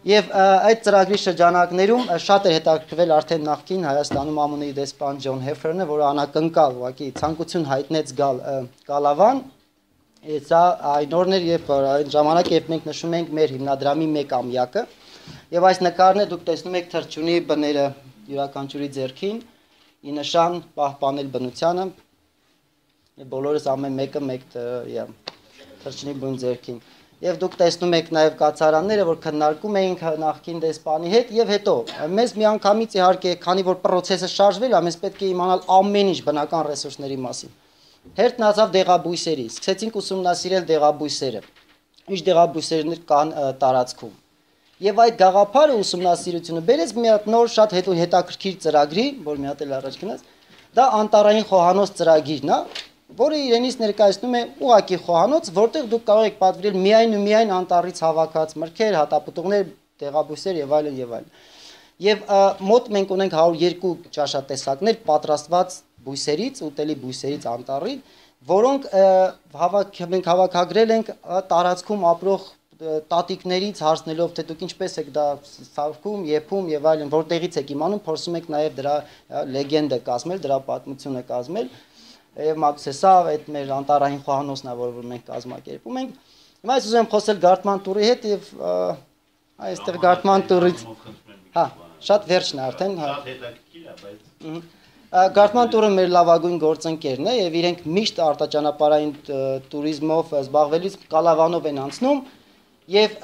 Եվ այդ ծրագրի շրջանակներում շատ էր հետաքրքրվել արդեն նախկին Հայաստանում ԱՄՆ-ի դեսպան Ջոն Հեֆերնը, որը անակնկալ ուղղակի ցանկություն հայտնեց գալ Կալավան։ Սա այն օրն էր, երբ այն ժամանակ, երբ մենք նշում ենք մեր հիմնադրամի 1-ամյակը, եւ այս նկարն է դուք տեսնում եք թռչունի բները յուրաքանչյուրի ձեռքին, ի նշան պահպանել բնությանը։ Բոլորս ամեն մեկը մեկ թռչունի բուն ձեռքին։ Եվ դուք տեսնում եք նաև կացարանները, որ քննարկում էինք նախկին դեսպանի հետ, եւ հետո մեզ միանգամից իհարկե, քանի որ process-ը շարժվել է, մենք պետք է իմանալ ամեն ինչ բնական ռեսուրսների մասին։ Հերթն ածավ դեղաբույսերի, սկսեցինք ուսումնասիրել դեղաբույսերը, ինչ դեղաբույսերներ կան տարածքում։ Եվ այդ գաղափարը ուսումնասիրությունը բերեց մի հատ նոր շատ հետաքրքիր ծրագրի, որ մի հատ էլ առաջ գնաց, դա անտառային խոհանոց ծրագիրն է, որը իրենից ներկայացնում է ուղղակի խոհանոց, որտեղ դուք կարող եք պատվիրել միայն ու միայն անտառից հավաքած մրգեր, հատապտուղներ, դեղաբույսեր եւ այլն եւ այլն։ Եվ մոտ մենք ունենք 102 ճաշատեսակներ պատրաստված բույսերից, ուտելի բույսերից անտառին, որոնք մենք հավաքագրել ենք տարածքում ապրող տատիկներից հարցնելով, թե դուք ինչպես եք դա սարքում, եփում եւ այլն, որտեղից եք իմանում, փորձում եք նաեւ դրա լեգենդը կազմել, դրա պատմությունը կազմել։ Եվ մաքսես այդ մեր անտառային խոհանոցն է, որ մենք կազմակերպում ենք։ Հիմա ես ուզում եմ խոսել Գարտման տուրի հետ եւ այստեղ Գարտման տուրից հա, շատ վերջն է արդեն, հա։ Շատ հետաքրքիր է, բայց Գարտման տուրը մեր լավագույն գործընկերն է եւ իրենք միշտ արտաճանապարհային туриզմով զբաղվելիս Կալավանով են անցնում եւ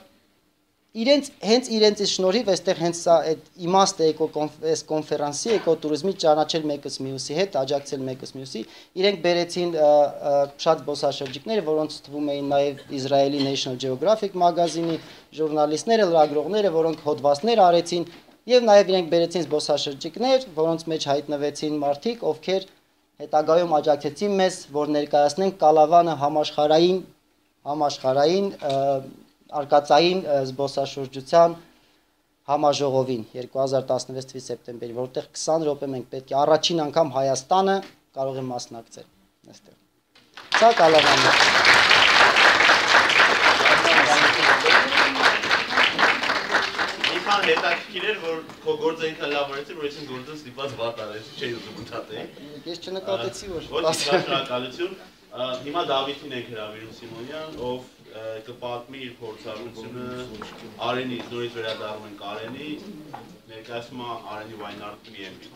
հենց իրենց շնորհիվ այստեղ հենց սա այդ իմաստը էս կոնֆերանսի էկոտուրիզմի ճանաչել մեկս մյուսի հետ, աջակցել մեկս մյուսի, իրենք բերեցին շատ զբոսաշրջիկներ, որոնց թվում էին նաև Իսրայելի National Geographic մագազինի ժուրնալիստները, լրագրողները, որոնք հոդվածներ արեցին, եւ նաև իրենք բերեցին զբոսաշրջիկներ, որոնց մեջ հայտնվեցին մարդիկ, ովքեր հետագայում աջակցեցին մեզ, որ ներկայացնենք Կալավանը համաշխարհային արկածային զբոսաշրջության համաժողովին 2016 թվականի սեպտեմբերի, որտեղ 20 րոպե մենք պետք է առաջին անգամ Հայաստանը կարող է մասնակցել այստեղ։ Սա Կալավանն է։ Ինքան հետաքրքիր էր, որ քո գործը ինքը լավ արեցի, որ այսին գործը ստիպված վատ արեցի, չէի ուզում ընդհատեի։ Ես չնկատեցի, որ ոչ շնորհակալություն։ Հիմա Դավիթին ենք հրավիրում Սիմոնյան, ով կպատմի իր փորձառությունը Արենի, նորից վերադառնում ենք Արենի, ներկայացում է Արենի Վայնարդի եմի։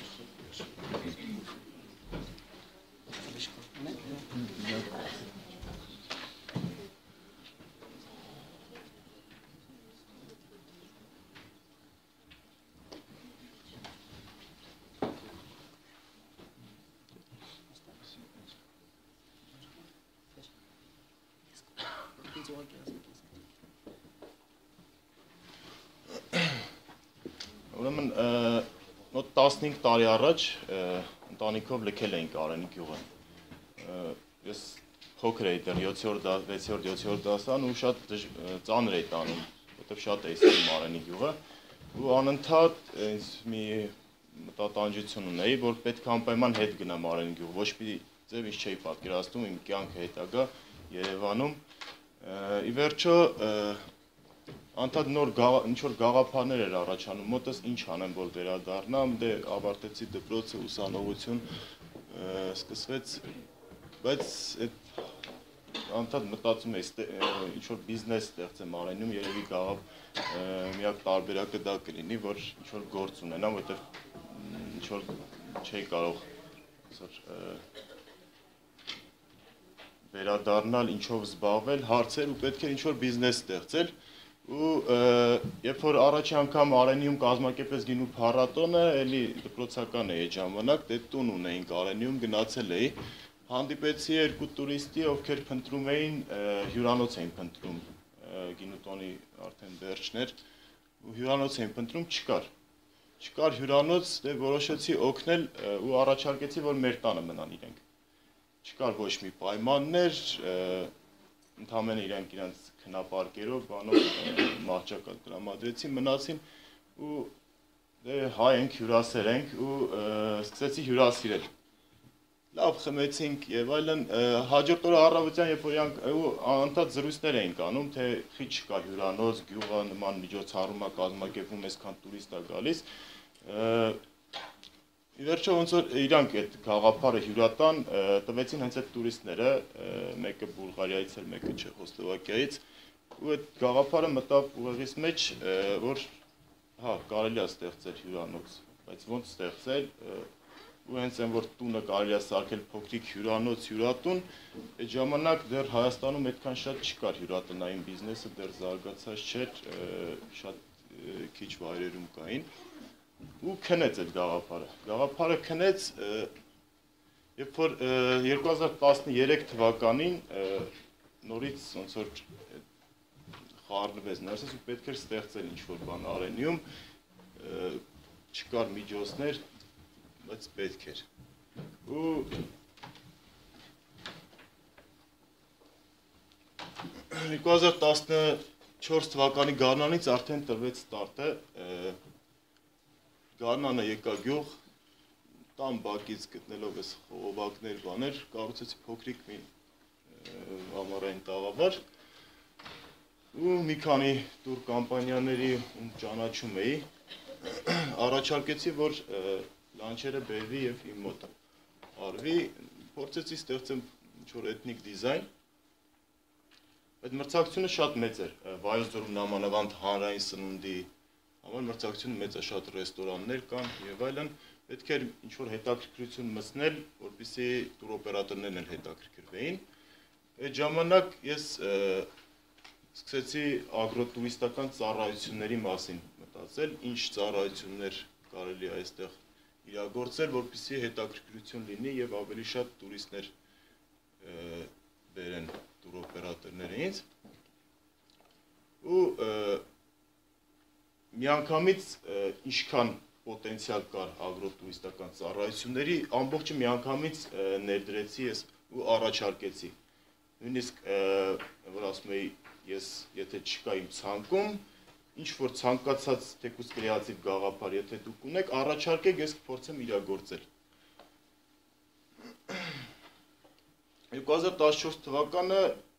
Ուրեմն մոտ 15 տարի առաջ ընտանիքով լքել էինք Արենի գյուղը։ Ես փոքր էի դեռ 6-րդ դասան ու շատ ծանր էի տանում, որովհետև շատ էի սիրում Արենի գյուղը ու անընդհատ ինձ մի մտատանջություն ունեի, որ պետք է անպայման հետ գնամ Արենի գյուղ, ոչ մի ձև ինձ չէի պատկերացնում իմ կյանքը հետագա Երևանում։ Ի վերջո անդադ նոր ինչ-որ գաղափարներ էր առաջանում, մոտս ինչ անեմ, որ վերադառնամ, դե ավարտեցի դպրոցը, ուսանողություն սկսվեց, բայց այդ անդադ մտածում էի, ինչ-որ բիզնես ստեղծեմ Արենում, երևի միակ տարբերակը դա կլինի, որ ինչ-որ գործ ունենամ, որովհետև ինչ-որ չէի կարող վերադառնալ, ինչով զբաղվել, հարցեր ու պետք է ինչ-որ բիզնես ստեղծել ու երբ որ առաջի անգամ Արենիում կազմակերպեց գինու փառատոնը, էլի դպրոցական էի այդ ժամանակ, դե տուն ունեինք Արենիում, գնացել էի, հանդիպեցի երկու տուրիստի, ովքեր փնտրում էին, հյուրանոց էին փնտրում, գինուտոնի արդեն վերջներ, ու հյուրանոց էին փնտրում, չկար հյուրանոց, դե որոշեցի օգնել ու առաջարկեցի, որ մեր տանը մնան իրենք։ Չկար ոչ մի պայմաններ, ընդհանրապես իրենց քնապարկերով, բանով մահճակալ տրամադրեցին, մնացին ու դե հայ ենք, հյուրասեր ենք ու սկսեցի հյուրասիրել։ Լավ խմեցինք եւ այլն հաջորդ օրը առավոտյան երբ որ իրանք անդադ զրույցներ էին կանում թե խիչ կա հյուրանոց գյուղը նման միջոցառում է կազմակերպվում այսքան տուրիստ է գալիս ի վերջո ոնց որ իրանք այդ գաղափարը հյուրատան տվեցին հենց այդ տուրիստները մեկը Բուլղարիայից էր մեկը Չեխոսլովակիայից ու այդ գաղափարը մտավ ուղեղիս մեջ որ հա կարելի է ստեղծել հյուրանոց բայց ոնց ստեղծել ու հենց այն որ տունը կարելի է սարքել փոքրիկ հյուրանոց հյուրատուն այդ ժամանակ դեռ Հայաստանում այդքան շատ չկար հյուրատնային բիզնեսը դեռ զարգացած չէր շատ քիչ վայրերում կային ու քնեց այդ գաղափարը քնեց երբ որ 2013 թվականին նորից ոնց որ խառնվեց ներսես ու պետք էր ստեղծել ինչ-որ բան Արենիում չկար միջոցներ բայց պետք էր ու 2014 թվականի գարնանից արդեն տրվեց ստարտը գարնանը եկա գյուղ տան բակից գտնելով այս խողովակներ բաներ կառուցեցի փոքրիկ մի ամառային տաղավար ու մի քանի տուր կամպանիաների ում ճանաչում էի առաջարկեցի որ լանչերը բերվի եւ իմ մոտ արվի փորձեցի ստեղծեմ ինչ-որ էթնիկ դիզայն այդ մրցակցությունը շատ մեծ էր Վայոց ձորում նամանավանդ հանրային սնունդի համար մրցակցությունը մեծ է շատ ռեստորաններ կան եւ այլն պետք էր ինչ-որ հետաքրքրություն մտցնել որպեսզի տուրօպերատորներն էլ հետաքրքրվեին այդ ժամանակ ես սկսեցի ագրոտուրիստական ծառայությունների մասին մտածել ինչ ծառայություններ կարելի է այստեղ իրագործել, որպեսզի հետաքրքրություն լինի եւ ավելի շատ տուրիստներ բերեն տուրօպերատորները ինձ ու միանգամից ինչքան պոտենցիալ կար ագրոտուրիստական ծառայությունների ամբողջը միանգամից ներդրեցի ես ու առաջարկեցի նույնիսկ որ ասում էի ես եթե չկա իմ ցանկում ինչ որ ցանկացած թեկուզ կրեատիվ գաղափար եթե դուք ունեք առաջարկեք ես կփորձեմ իրագործել 2014 թվականը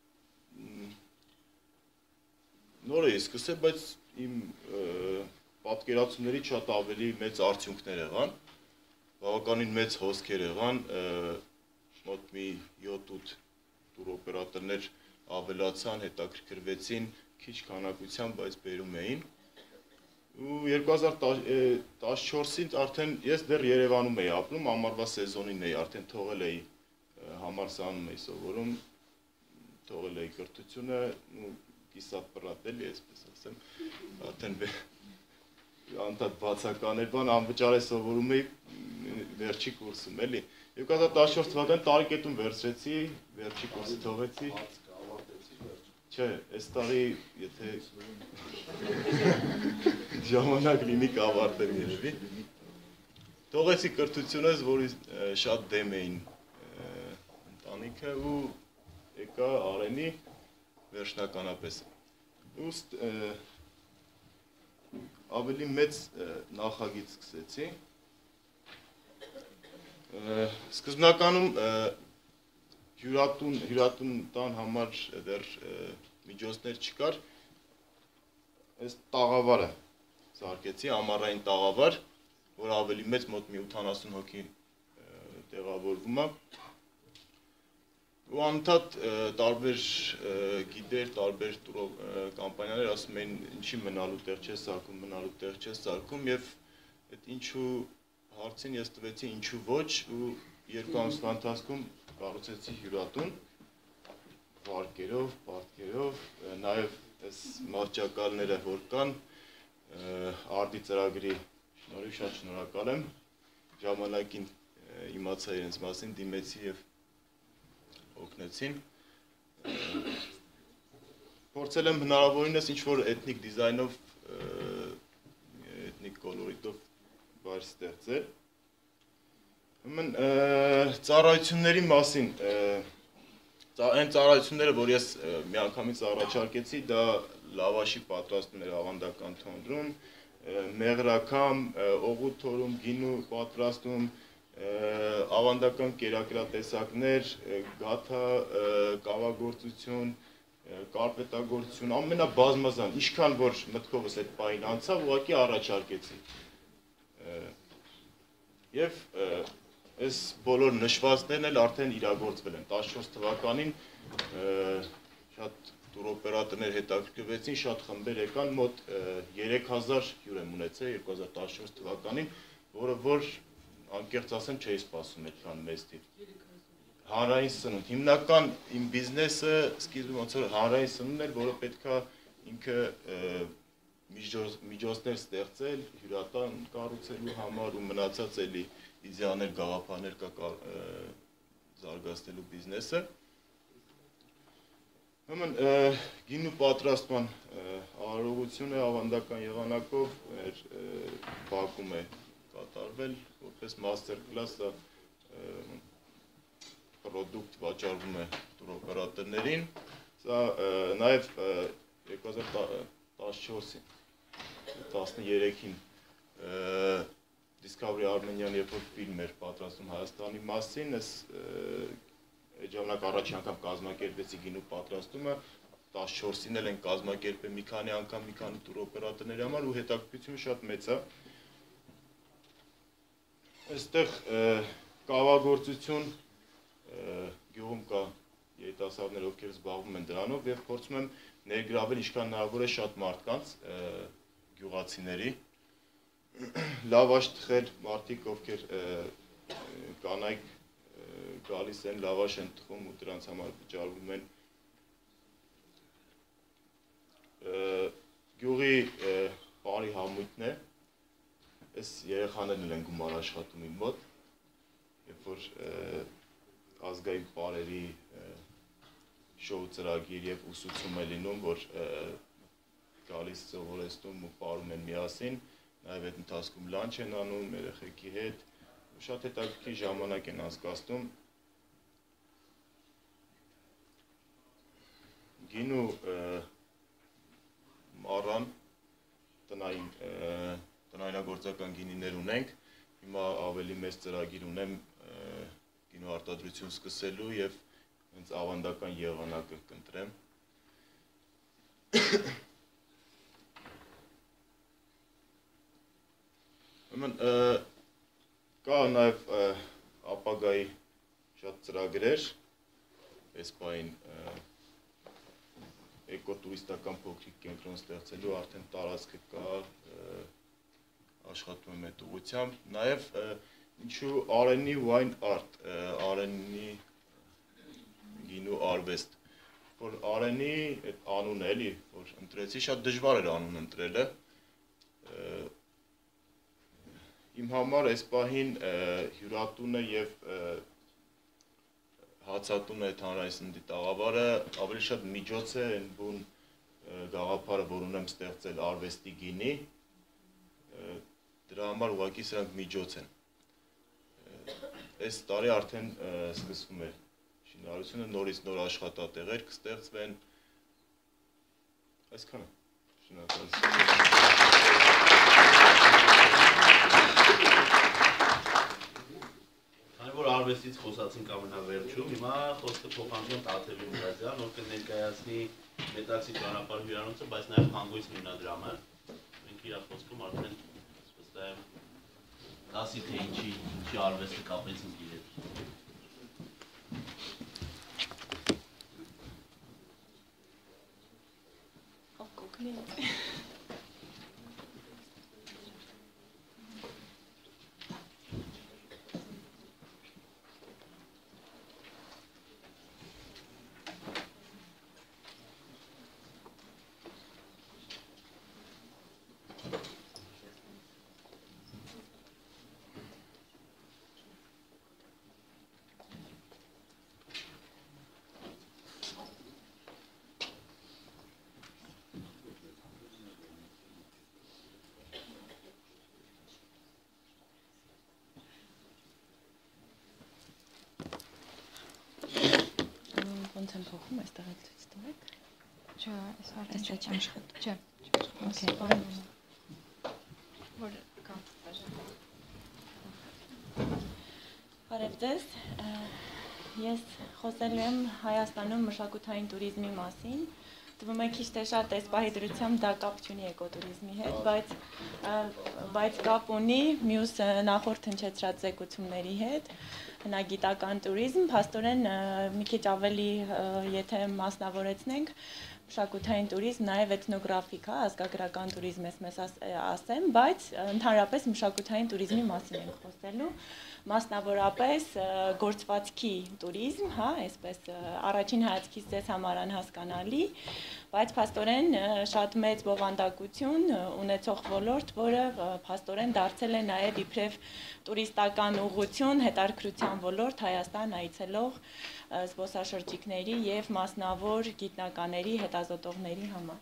նոր էի սկսել բայց իմ պատկերացումներից շատ ավելի մեծ արդյունքներ եղան բավականին մեծ հոսքեր եղան մոտ մի 7-8 տուրօպերատորներ ավելացան հետաքրքրվեցին քիչ քանակությամբ բայց բերում էին ու 2014-ին արդեն ես դեռ Երևանում էի ապրում ամառվա սեզոնին էի արդեն թողել էի համալսարանում էի սովորում թողել էի կրթությունը ու կիսապրատ էլի այսպես ասեմ արդեն անդադ բացականներ բան անվճար է սովորում էի վերջի կուրսում էլի 2014 թվականին տարեկետում վերցրեցի վերջի կուրսը թողեցի Չէ, այս տարի եթե ժամանակ լինի կավարտեմ երևի Թողեցի կրթությունս, որի շատ դեմ էին ընտանիքը ու եկա Արենի վերջնականապես Ուստ ավելի մեծ նախագիծ սկսեցի Սկզբնականում հյուրատուն տան համար դեռ միջոցներ չկար այս տաղավարը սարքեցի ամառային տաղավար որ ավելի մեծ մոտ մի 80 հոգի տեղավորվում է ու անդադ տարբեր գիդեր տարբեր կամպանիաներ ասում էին ինչի մնալու տեղ չես սարքում եւ այդ ինչու հարցին ես տվեցի ինչու ոչ ու 2 ամսվա ընթացքում կառուցեցի հյուրատուն վարկերով, պարտքերով, նաև այս մահճակալները որ կան արդի ծրագրի շնորհիվ շատ շնորհակալ եմ ժամանակին իմացա իրենց մասին դիմեցի եւ օգնեցին փորձել եմ հնարավորինս ինչ որ էթնիկ դիզայնով էթնիկ կոլորիտով բար ստեղծել Ուրեմն ծառայությունների մասին այն ծառայությունները, որ ես միանգամից առաջարկեցի, դա լավաշի պատրաստում էր ավանդական թոնրում, մեղրաքամ, օղու թորում, գինու պատրաստում, ավանդական կերակրատեսակներ, գաթա, կավագործություն, կարպետագործություն, ամենաբազմազան, ինչքան որ մտքովս այդ պահին անցավ, ուղղակի առաջարկեցի։ Եվ այս բոլոր նշվածներն էլ արդեն իրագործվել են 14 թվականին շատ տուրօպերատորներ հետաքրքրվեցին, շատ խմբեր եկան, մոտ 3000 հյուր եմ ունեցել 2014 թվականին, որը որ անկեղծ ասեմ չէի սպասում այդքան մեծ թիվ։ Հանրային սնունդ, հիմնական իմ բիզնեսը սկիզբում ոնց որ հանրային սնունդն էր, որը պետքա ինքը միջոցներ ստեղծել, հյուրատան կառուցելու համար ու մնացած էլի իդեալներ, գաղափարներ կա զարգացնելու բիզնեսը։ Ուրեմն գինու պատրաստման արարողությունը ավանդական եղանակով մեր բակում է կատարվել, որպես մաստեր կլաս, պրոդուկտ վաճառվում է տուրօպերատորներին, սա նաև 2014-ին, 13-ին Discovery Armenian երբ որ ֆիլմ էր պատրաստում Հայաստանի մասին, այդ ժամանակ առաջին անգամ կազմակերպեցի գինու պատրաստումը, 14-ին էլ են կազմակերպել մի քանի անգամ մի քանի տուրօպերատորների համար ու հետաքրքրությունը շատ մեծ է։ Այստեղ կավագործություն, գյուղում կա երիտասարդներ, ովքեր զբաղվում են դրանով եւ փորձում եմ ներգրավել ինչքան հնարավոր է շատ մարդկանց, գյուղացիների, լավաշ թխել մարդիկ, ովքեր կանայք գալիս են, լավաշ են թխում ու դրանց համար վճարվում են գյուղի բարի համույթն է, այս երեխաներն են գումար աշխատում իմ մոտ, երբ որ ազգային պարերի շոու ծրագիր եւ ուսուցում է լինում, որ գալիս սովորեցնում ու պարում են միասին, նաեւ այդ ընթացքում լանչ են անում երեխեքի հետ, շատ հետաքրքիր ժամանակ են անցկացնում։ Գինու մառան տնայնագործական գինիներ ունենք, հիմա ավելի մեծ ծրագիր ունեմ գինու արտադրություն սկսելու եւ հենց ավանդական եղանակը կընտրեմ։ Ուրեմն կա նաեւ ապագայի շատ ծրագրեր, այս պահին էկոտուրիստական փոքրիկ կենտրոն ստեղծելու արդեն տարածքը կա, աշխատում եմ այդ ուղղությամբ, նաև ինչու Արենի wine art, Արենի գինու արվեստ, որ Արենի այդ անունը էլի, որ ընտրեցի, շատ դժվար էր անուն ընտրելը, իմ համար այս պահին հյուրատունը եւ հացատունը այդ հանրային սննդի տաղավարը ավելի շատ միջոց է այն բուն գաղափարը, որ ունեմ ստեղծել արվեստի գինի, դրա համար ուղղակի սրանք միջոց են։ Այս տարի արդեն սկսվում է շինարարությունը, նորից նոր աշխատատեղեր կստեղծվեն, այսքանը, շնորհակալություն։ Որ արվեստից խոսացինք ամենավերջում, հիմա խոսքը փոխանցում Տաթևի Մուրադյան, ով կներկայացնի Մետաքսի ճանապարհ հյուրանոցը, բայց նաև հանգույց հիմնադրամը։ Մենք իր խոսքում արդեն վստահ եմ դասի թե ինչի արվեստը կապեցինք իր հետ։ Ով կօգնի։ Ոնց են փոխում այստեղ էլ ցույց տվեք։ Չէ, այս արդեն չի աշխատում։ Չէ, Okay, որ կա բաժան։ Բարև ձեզ։ Ես խոսելու եմ Հայաստանում մշակութային туриզմի մասին։ Թվում է քիչ թե շատ այս պահի դրությամբ դա կապ չունի էկոտուրիզմի հետ, բայց կապ ունի մյուս նախորդ հնչեցրած զեկուցումների հետ։ Հնագիտական туриզմ, փաստորեն մի քիչ ավելի եթե մասնավորեցնենք, մշակութային туриզմ, նաև էթնոգրաֆիկ, ազգագրական туриզմ ես ասեմ, բայց ընդհանրապես մշակութային туриզմի մասին ենք խոսելու, մասնավորապես գործվածքի туриզմ, այսպես առաջին հայացքից ձեզ համար անհասկանալի, բայց փաստորեն շատ մեծ բովանդակություն ունեցող ոլորտ, որը փաստորեն դարձել է նաև իբրև տուրիստական ուղղություն, հետաքրքրության ոլորտ Հայաստան այցելող զբոսաշրջիկների եւ մասնավոր գիտնականների, հետազոտողների համար։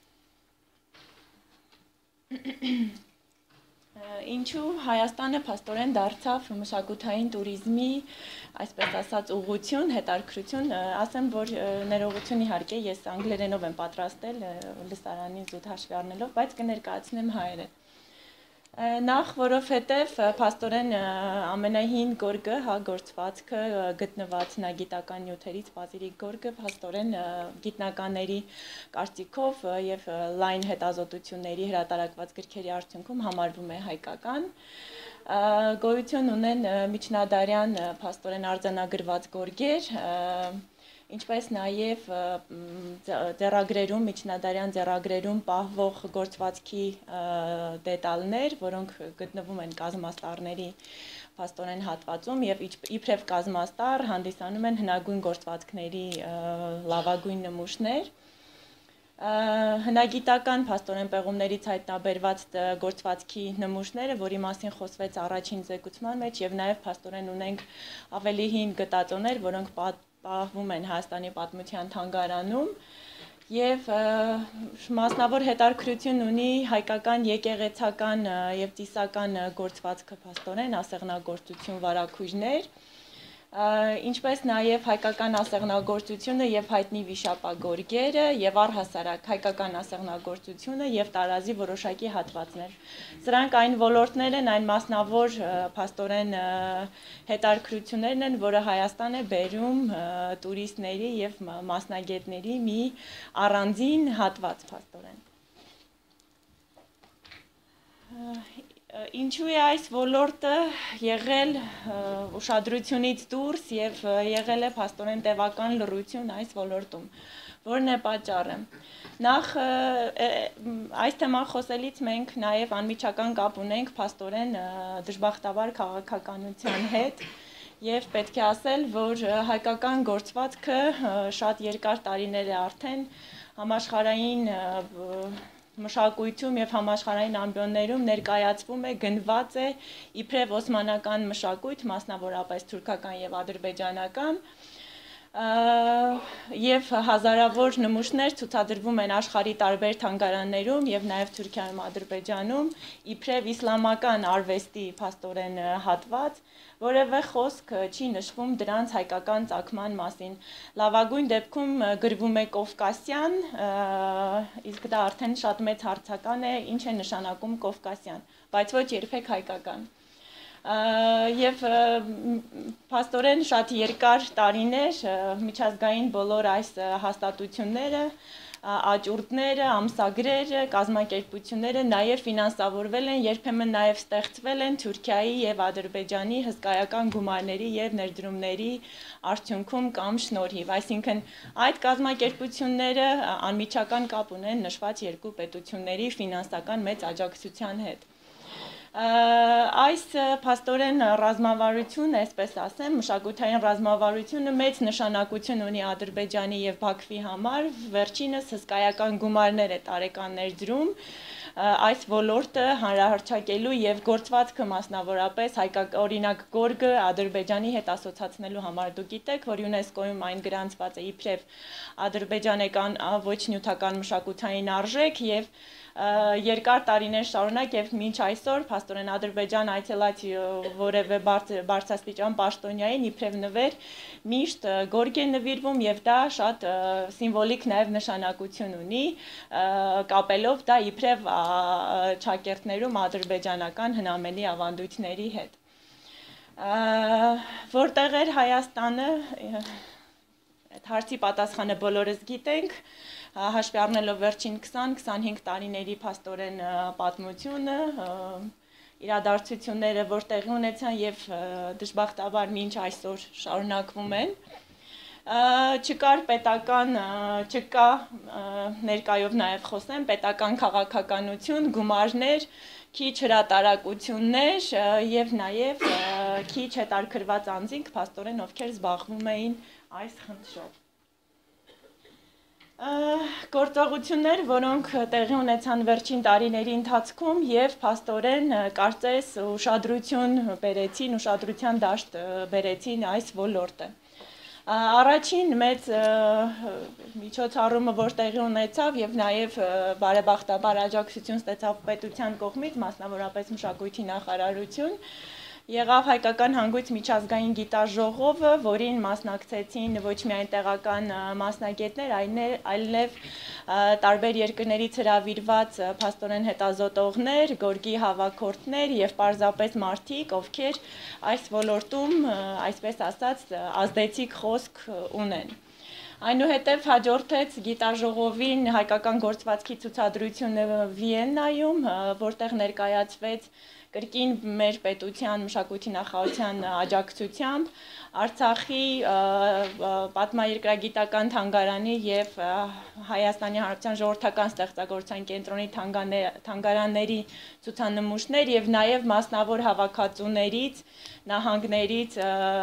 Ինչու Հայաստանը փաստորեն դարձավ մշակութային туриզմի, այսպես ասած, ուղղություն, հետաքրքրություն, ասեմ, որ ներողություն իհարկե, ես անգլերենով եմ պատրաստել, լսարանին զուտ հաշվի առնելով, բայց կներկայացնեմ հայերեն։ Նախ, որովհետև փաստորեն ամենահին գորգը, գործվածքը գտնված հնագիտական նյութերից բազիլիկ գորգը փաստորեն գիտնականների կարծիքով եւ լայն հետազոտությունների հրատարակված գրքերի արդյունքում համարվում է հայկական։ Գոյություն ունեն միջնադարյան փաստորեն արձանագրված գորգեր, ինչպես նաև ձեռագրերում, միջնադարյան ձեռագրերում պահվող գործվածքի դետալներ, որոնք գտնվում են կազմաստառների փաստորեն հատվածում եւ իբրև կազմաստառ հանդիսանում են հնագույն գործվածքների լավագույն նմուշներ։ Հնագիտական փաստորեն պեղումներից հայտնաբերված գործվածքի նմուշները, որի մասին խոսվեց առաջին զեկուցման մեջ, եւ նաեւ փաստորեն ունենք ավելի հին գտածոներ, որոնք պահվում են Հայաստանի պատմության թանգարանում եւ մասնավոր հետաքրքրություն ունի հայկական եկեղեցական եւ ծիսական գործվածքը փաստորեն ասեղնագործություն վարակույրներ, ինչպես նաև հայկական ասեղնագործությունը եւ հայտնի վիշապագորգերը եւ առհասարակ հայկական ասեղնագործությունը եւ տարազի որոշակի հատվածներ։ Սրանք այն ոլորտներ են, այն մասնավոր փաստորեն հետաքրքրություններն են, որը Հայաստան է բերում տուրիստների եւ մասնագետների մի առանձին հատված փաստորեն։ Ինչու է այս ոլորտը եղել ուշադրությունից դուրս եւ եղել է փաստորեն տևական լռություն այս ոլորտում, որն է պատճառը։ Նախ այս թեման խոսելից մենք նաեւ անմիջական կապ ունենք փաստորեն դժբախտաբար քաղաքականության հետ եւ պետք է ասել, որ հայկական գործվածքը շատ երկար տարիներ է արդեն համաշխարհային մշակույթում եւ համաշխարհային ամբիոններում ներկայացվում է, գնված է իբրև օսմանական մշակույթ, մասնավորապես թուրքական եւ ադրբեջանական, եւ հազարավոր նմուշներ ցուցադրվում են աշխարհի տարբեր թանգարաններում եւ նաեւ Թուրքիայում, Ադրբեջանում, իբրև իսլամական արվեստի փաստորեն հատված, որևէ խոսք չի նշվում դրանց հայկական ծագման մասին։ Լավագույն դեպքում գրվում է Կովկասյան, իսկ դա արդեն շատ մեծ հարցական է, ինչ է նշանակում Կովկասյան, բայց ոչ երբեք հայկական։ Եվ փաստորեն շատ երկար տարիներ միջազգային բոլոր այս հաստատությունները, աճուրդները, ամսագրերը, կազմակերպությունները նաև ֆինանսավորվել են, երբեմն նաև ստեղծվել են Թուրքիայի եւ Ադրբեջանի հսկայական գումարների եւ ներդրումների արդյունքում կամ շնորհիվ, այսինքն այդ կազմակերպությունները անմիջական կապ ունեն նշված երկու պետությունների ֆինանսական մեծ աջակցության հետ։ Այս փաստորեն ռազմավարությունը, այսպես ասեմ, մշակութային ռազմավարությունը մեծ նշանակություն ունի Ադրբեջանի եւ Բաքվի համար, վերջինս հսկայական գումարներ է տարեկան ներդրում այս ոլորտը հանրահռչակելու եւ գործվածքը մասնավորապես օրինակ գորգը Ադրբեջանի հետ ասոցացնելու համար դուք գիտեք, որ ՅՈՒՆԵՍԿՕ-ում այն գրանցված է իբրև ադրբեջանական ոչ նյութական մշակութային արժեք եւ երկար տարիներ շարունակ եւ մինչ այսօր փաստորեն Ադրբեջան այցելած որևէ բարձրաստիճան պաշտոնյային իբրև նվեր միշտ գորգ է նվիրվում եւ դա շատ սիմվոլիկ նաեւ նշանակություն ունի կապելով դա իբրև ճակերտներում ադրբեջանական հնամենի ավանդույթների հետ։ Որտեղ էր Հայաստանը, այդ հարցի պատասխանը բոլորս գիտենք, հաշվի առնելով վերջին 20-25 տարիների փաստորեն պատմությունը, իրադարձությունները, որ տեղի ունեցան եւ դժբախտաբար մինչ այսօր շարունակվում են, չկար պետական, չկա ներկայով նաեւ խոսեմ, պետական քաղաքականություն, գումարներ, քիչ հրատարակություններ եւ նաեւ քիչ հետարքրված անձինք փաստորեն ովքեր զբաղվում էին այս խնդրով։ Գործողություններ, որոնք տեղի ունեցան վերջին տարիների ընթացքում եւ փաստորեն կարծես ուշադրություն բերեցին, ուշադրության դաշտ բերեցին այս ոլորտը։ Առաջին մեծ միջոցառումը, որ տեղի ունեցավ եւ նաեւ բարեբախտաբար աջակցություն ստացավ պետության կողմից, մասնավորապես մշակույթի նախարարություն, եղավ հայկական հանգույց միջազգային գիտաժողովը, որին մասնակցեցին ոչ միայն տեղական մասնագետներ, այլև տարբեր երկրներից հրավիրված փաստորեն հետազոտողներ, գորգի հավաքորդներ եւ պարզապես մարդիկ, ովքեր այս ոլորտում, այսպես ասած, ազդեցիկ խոսք ունեն։ Այնուհետև հաջորդեց գիտաժողովին հայկական գործվածքի ցուցադրությունը Վիեննայում, որտեղ ներկայացվեց կրկին մեր պետության մշակույթի նախարարության աջակցությամբ Արցախի պատմաերկրագիտական թանգարանի եւ Հայաստանի Հանրապետության ժողովրդական ստեղծագործության կենտրոնի թանգարանների ցուցանմուշներ եւ նաեւ մասնավոր հավաքածուներից, նահանգներից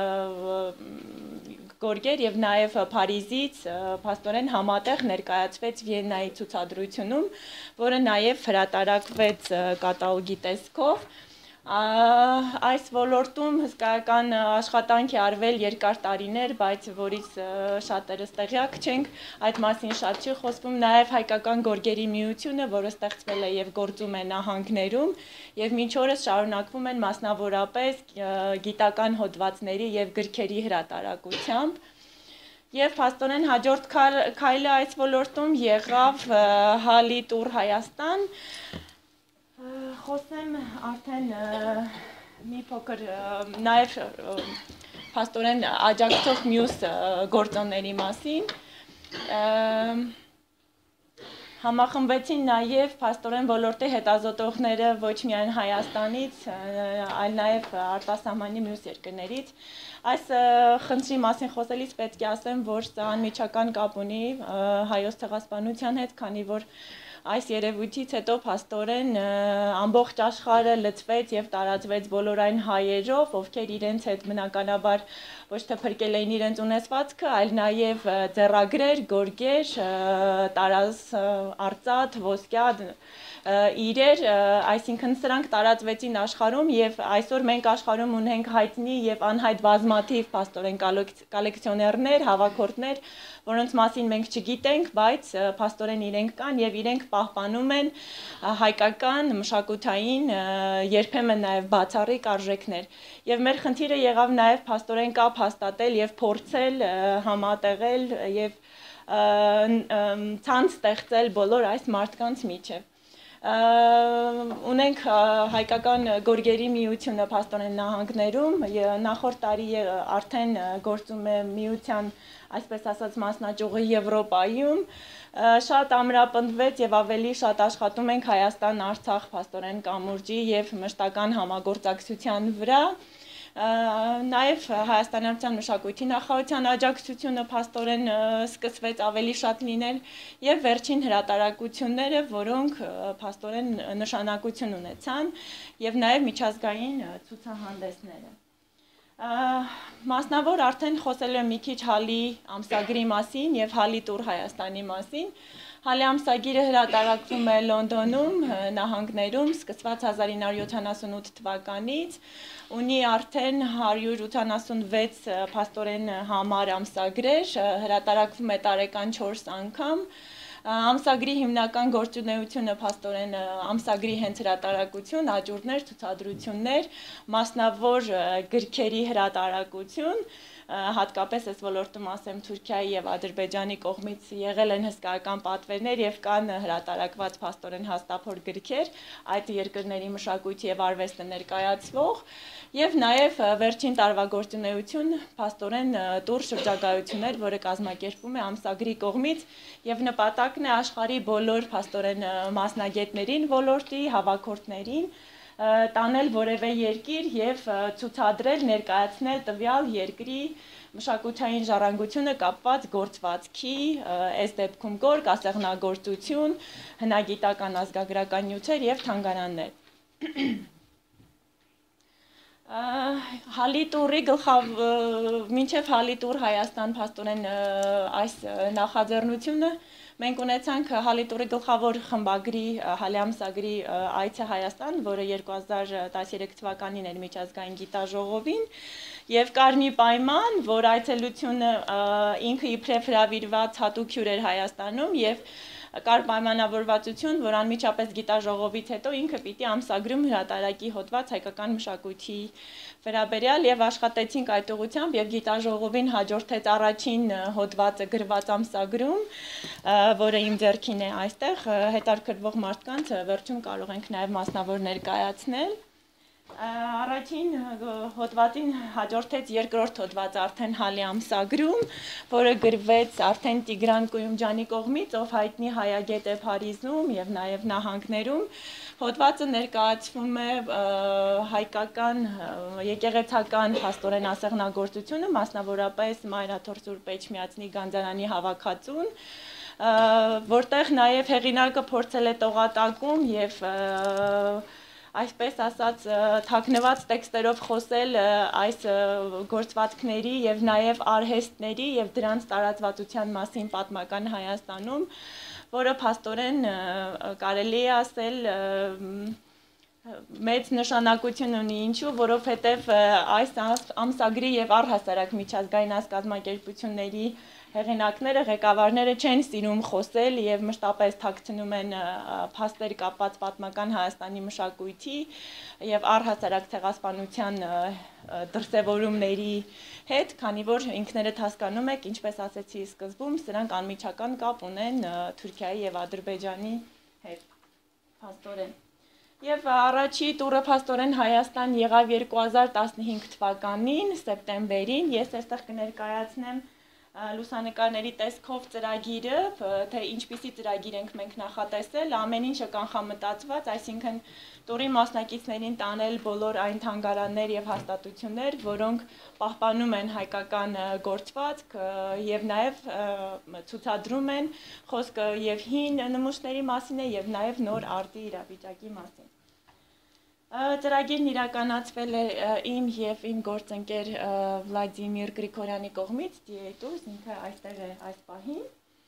գորգեր եւ նաեւ Փարիզից փաստորեն համատեղ ներկայացվեց Վիեննայի ցուցադրությունում, որը նաեւ հրատարակվեց կատալոգի տեսքով։ Այս ոլորտում հսկայական աշխատանք է արվել երկար տարիներ, բայց որից շատերս տեղյակ չենք, այդ մասին շատ չի խոսվում, նաև հայկական գորգերի միությունը, որը ստեղծվել է եւ գործում է նահանգներում, եւ մինչ օրս շարունակվում են մասնավորապես գիտական հոդվածների եւ գրքերի հրատարակությամբ։ Եվ փաստորեն հաջորդ քայլը այս ոլորտում եղավ Հալի տուր Հայաստան։ Խոսեմ արդեն մի փոքր նաև փաստորեն աջակցող մյուս գործոնների մասին։ Համախմբվեցին նաև փաստորեն ոլորտի հետազոտողները ոչ միայն Հայաստանից, այլ նաև արտասահմանի մյուս երկրներից։ Այս խնդրի մասին խոսելիս պետք է ասեմ, որ սա անմիջական կապ ունի հայոց ցեղասպանության հետ, քանի որ այս երևույթից հետո փաստորեն ամբողջ աշխարհը լցվեց եւ տարածվեց բոլոր այն հայերով, ովքեր իրենց հետ բնականաբար ոչ թե փրկել էին իրենց ունեցվածքը, այլ նաեւ ձեռագրեր, գորգեր, տարազ, արծաթ, ոսկյա իրեր, այսինքն սրանք տարածվեցին աշխարհում եւ այսօր մենք աշխարհում ունենք հայտնի եւ անհայտ բազմաթիվ փաստորեն կոլեկցիոներներ, հավաքորդներ, որոնց մասին մենք չգիտենք, բայց փաստորեն իրենք կան եւ իրենք պահպանում են հայկական մշակութային, երբեմն նաեւ բացառիկ արժեքներ։ Եվ մեր խնդիրը եղավ նաեւ փաստորեն կապ հաստատել եւ փորձել համատեղել եւ ցանց ստեղծել բոլոր այս մարդկանց միջև։ Ունենք հայկական գորգերի միությունը փաստորեն նահանգներում, նախորդ տարի արդեն գործում է միության, այսպես ասած, մասնաճյուղը Եվրոպայում, շատ ամրապնդվեց եւ ավելի շատ աշխատում ենք Հայաստան-Արցախ փաստորեն կամուրջի եւ մշտական համագործակցության վրա։ Նաև Հայաստանի Հանրապետության մշակույթի նախարարության աջակցությունը փաստորեն սկսվեց ավելի շատ լինել եւ վերջին հրատարակությունները, որոնք փաստորեն նշանակություն ունեցան եւ նաև միջազգային ցուցահանդեսները։ Մասնավոր արդեն խոսել եմ մի քիչ Հալի ամսագրի մասին եւ Հալի տուր Հայաստանի մասին։ Հալի ամսագիրը հրատարակվում է Լոնդոնում, նահանգներում, սկսված 1978 թվականից, ունի արդեն 186 փաստորեն համար ամսագրեր, հրատարակվում է տարեկան 4 անգամ։ Ամսագրի հիմնական գործունեությունը փաստորեն ամսագրի հենց հրատարակություն, աճուրդներ, ցուցադրություններ, մասնավոր գրքերի հրատարակություն, հատկապես այս ոլորտում ասեմ Թուրքիայի եւ Ադրբեջանի կողմից եղել են հսկայական պատվերներ եւ կան հրատարակված փաստորեն հաստափոր գրքեր այդ երկրների մշակույթի եւ արվեստը ներկայացվող եւ նաեւ վերջին տարվա գործունեություն փաստորեն տուր շրջագայություններ, որը կազմակերպվում է ամսագրի կողմից եւ նպատակն է աշխարհի բոլոր փաստորեն մասնագետներին ոլորտի հավաքորդներին տանել որևէ երկիր եւ ցուցադրել ներկայացնել տվյալ երկրի մշակութային ժառանգությունը կապված գործվածքի, այս դեպքում գորգ, ասեղնագործություն, հնագիտական ազգագրական նյութեր եւ թանգարաններ։ Հալիտուրի մինչև Հալիտուր Հայաստան փաստորեն այս նախաձեռնությունը մենք ունեցանք Հալիտուրի գլխավոր խմբագրի Հալիամսագրի այցը Հայաստան, որը 2013 թվականին էր միջազգային գիտաժողովին եւ կար մի պայման, որ այցելությունը ինքը իբրև հրավիրված հատուկ հյուր էր Հայաստանում եւ կար պայմանավորվածություն, որ անմիջապես գիտաժողովից հետո ինքը պիտի ամսագրում հրատարակի հոդված հայկական մշակույթի վերաբերյալ եւ աշխատեցինք այդ ուղղությամբ եւ գիտաժողովին հաջորդեց առաջին հոդվածը գրված ամսագրում, որը իմ ձեռքին է այստեղ, հետաքրքրվող մարդկանց վերջում կարող ենք նաեւ մասնավոր ներկայացնել։ Առաջին հոդվածին հաջորդեց երկրորդ հոդված արդեն Հալի ամսագրում, որը գրվեց արդեն Տիգրան Կույումջանի կողմից, ով հայտնի հայագետ է Փարիզում եւ նաեւ նահանգներում։ Հոդվածը ներկայացվում է հայկական եկեղեցական փաստորեն ասեղնագործությունը, մասնավորապես Մայրաթոր Սուրբ Էջմիածնի Գանձարանի հավաքածուն, որտեղ նաեւ հեղինակը փորձել է տողատակում եւ այսպես ասած թաքնված տեքստերով խոսել այս գործվածքների եւ նաեւ արհեստների եւ դրանց տարածվածության մասին պատմական Հայաստանում, որը փաստորեն կարելի է ասել մեծ նշանակություն ունի, ինչու, որովհետեւ այս ամսագրի եւ առհասարակ միջազգային այս կազմակերպությունների հեղինակները, ղեկավարները չեն սիրում խոսել եւ մշտապես թաքցնում են փաստեր կապված պատմական Հայաստանի մշակույթի եւ առհասարակ ցեղասպանության դրսեւորումների հետ, քանի որ ինքներդ հասկանում եք, ինչպես ասեցի սկզբում, սրանք անմիջական կապ ունեն Թուրքիայի եւ Ադրբեջանի հետ փաստորեն։ Եվ առաջի տուրը փաստորեն Հայաստան եղավ 2015 թվականին, սեպտեմբերին, ես այստեղ կներկայացնեմ լուսանկարների տեսքով ծրագիրը, թե ինչպիսի ծրագիր ենք մենք նախատեսել, ամեն ինչը կանխամտածված, այսինքն տուրի մասնակիցներին տանել բոլոր այն թանգարաններ եւ հաստատություններ, որոնք պահպանում են հայկական գործվածք եւ նաեւ ցուցադրում են խոսքը եւ հին նմուշների մասին է եւ նաեւ նոր արտի իրավիճակի մասին։ Ծրագիրն իրականացվել է իմ եւ իմ գործընկեր Վլադիմիր Գրիգորյանի կողմից, դիետուս, ինքը այստեղ է այս պահին։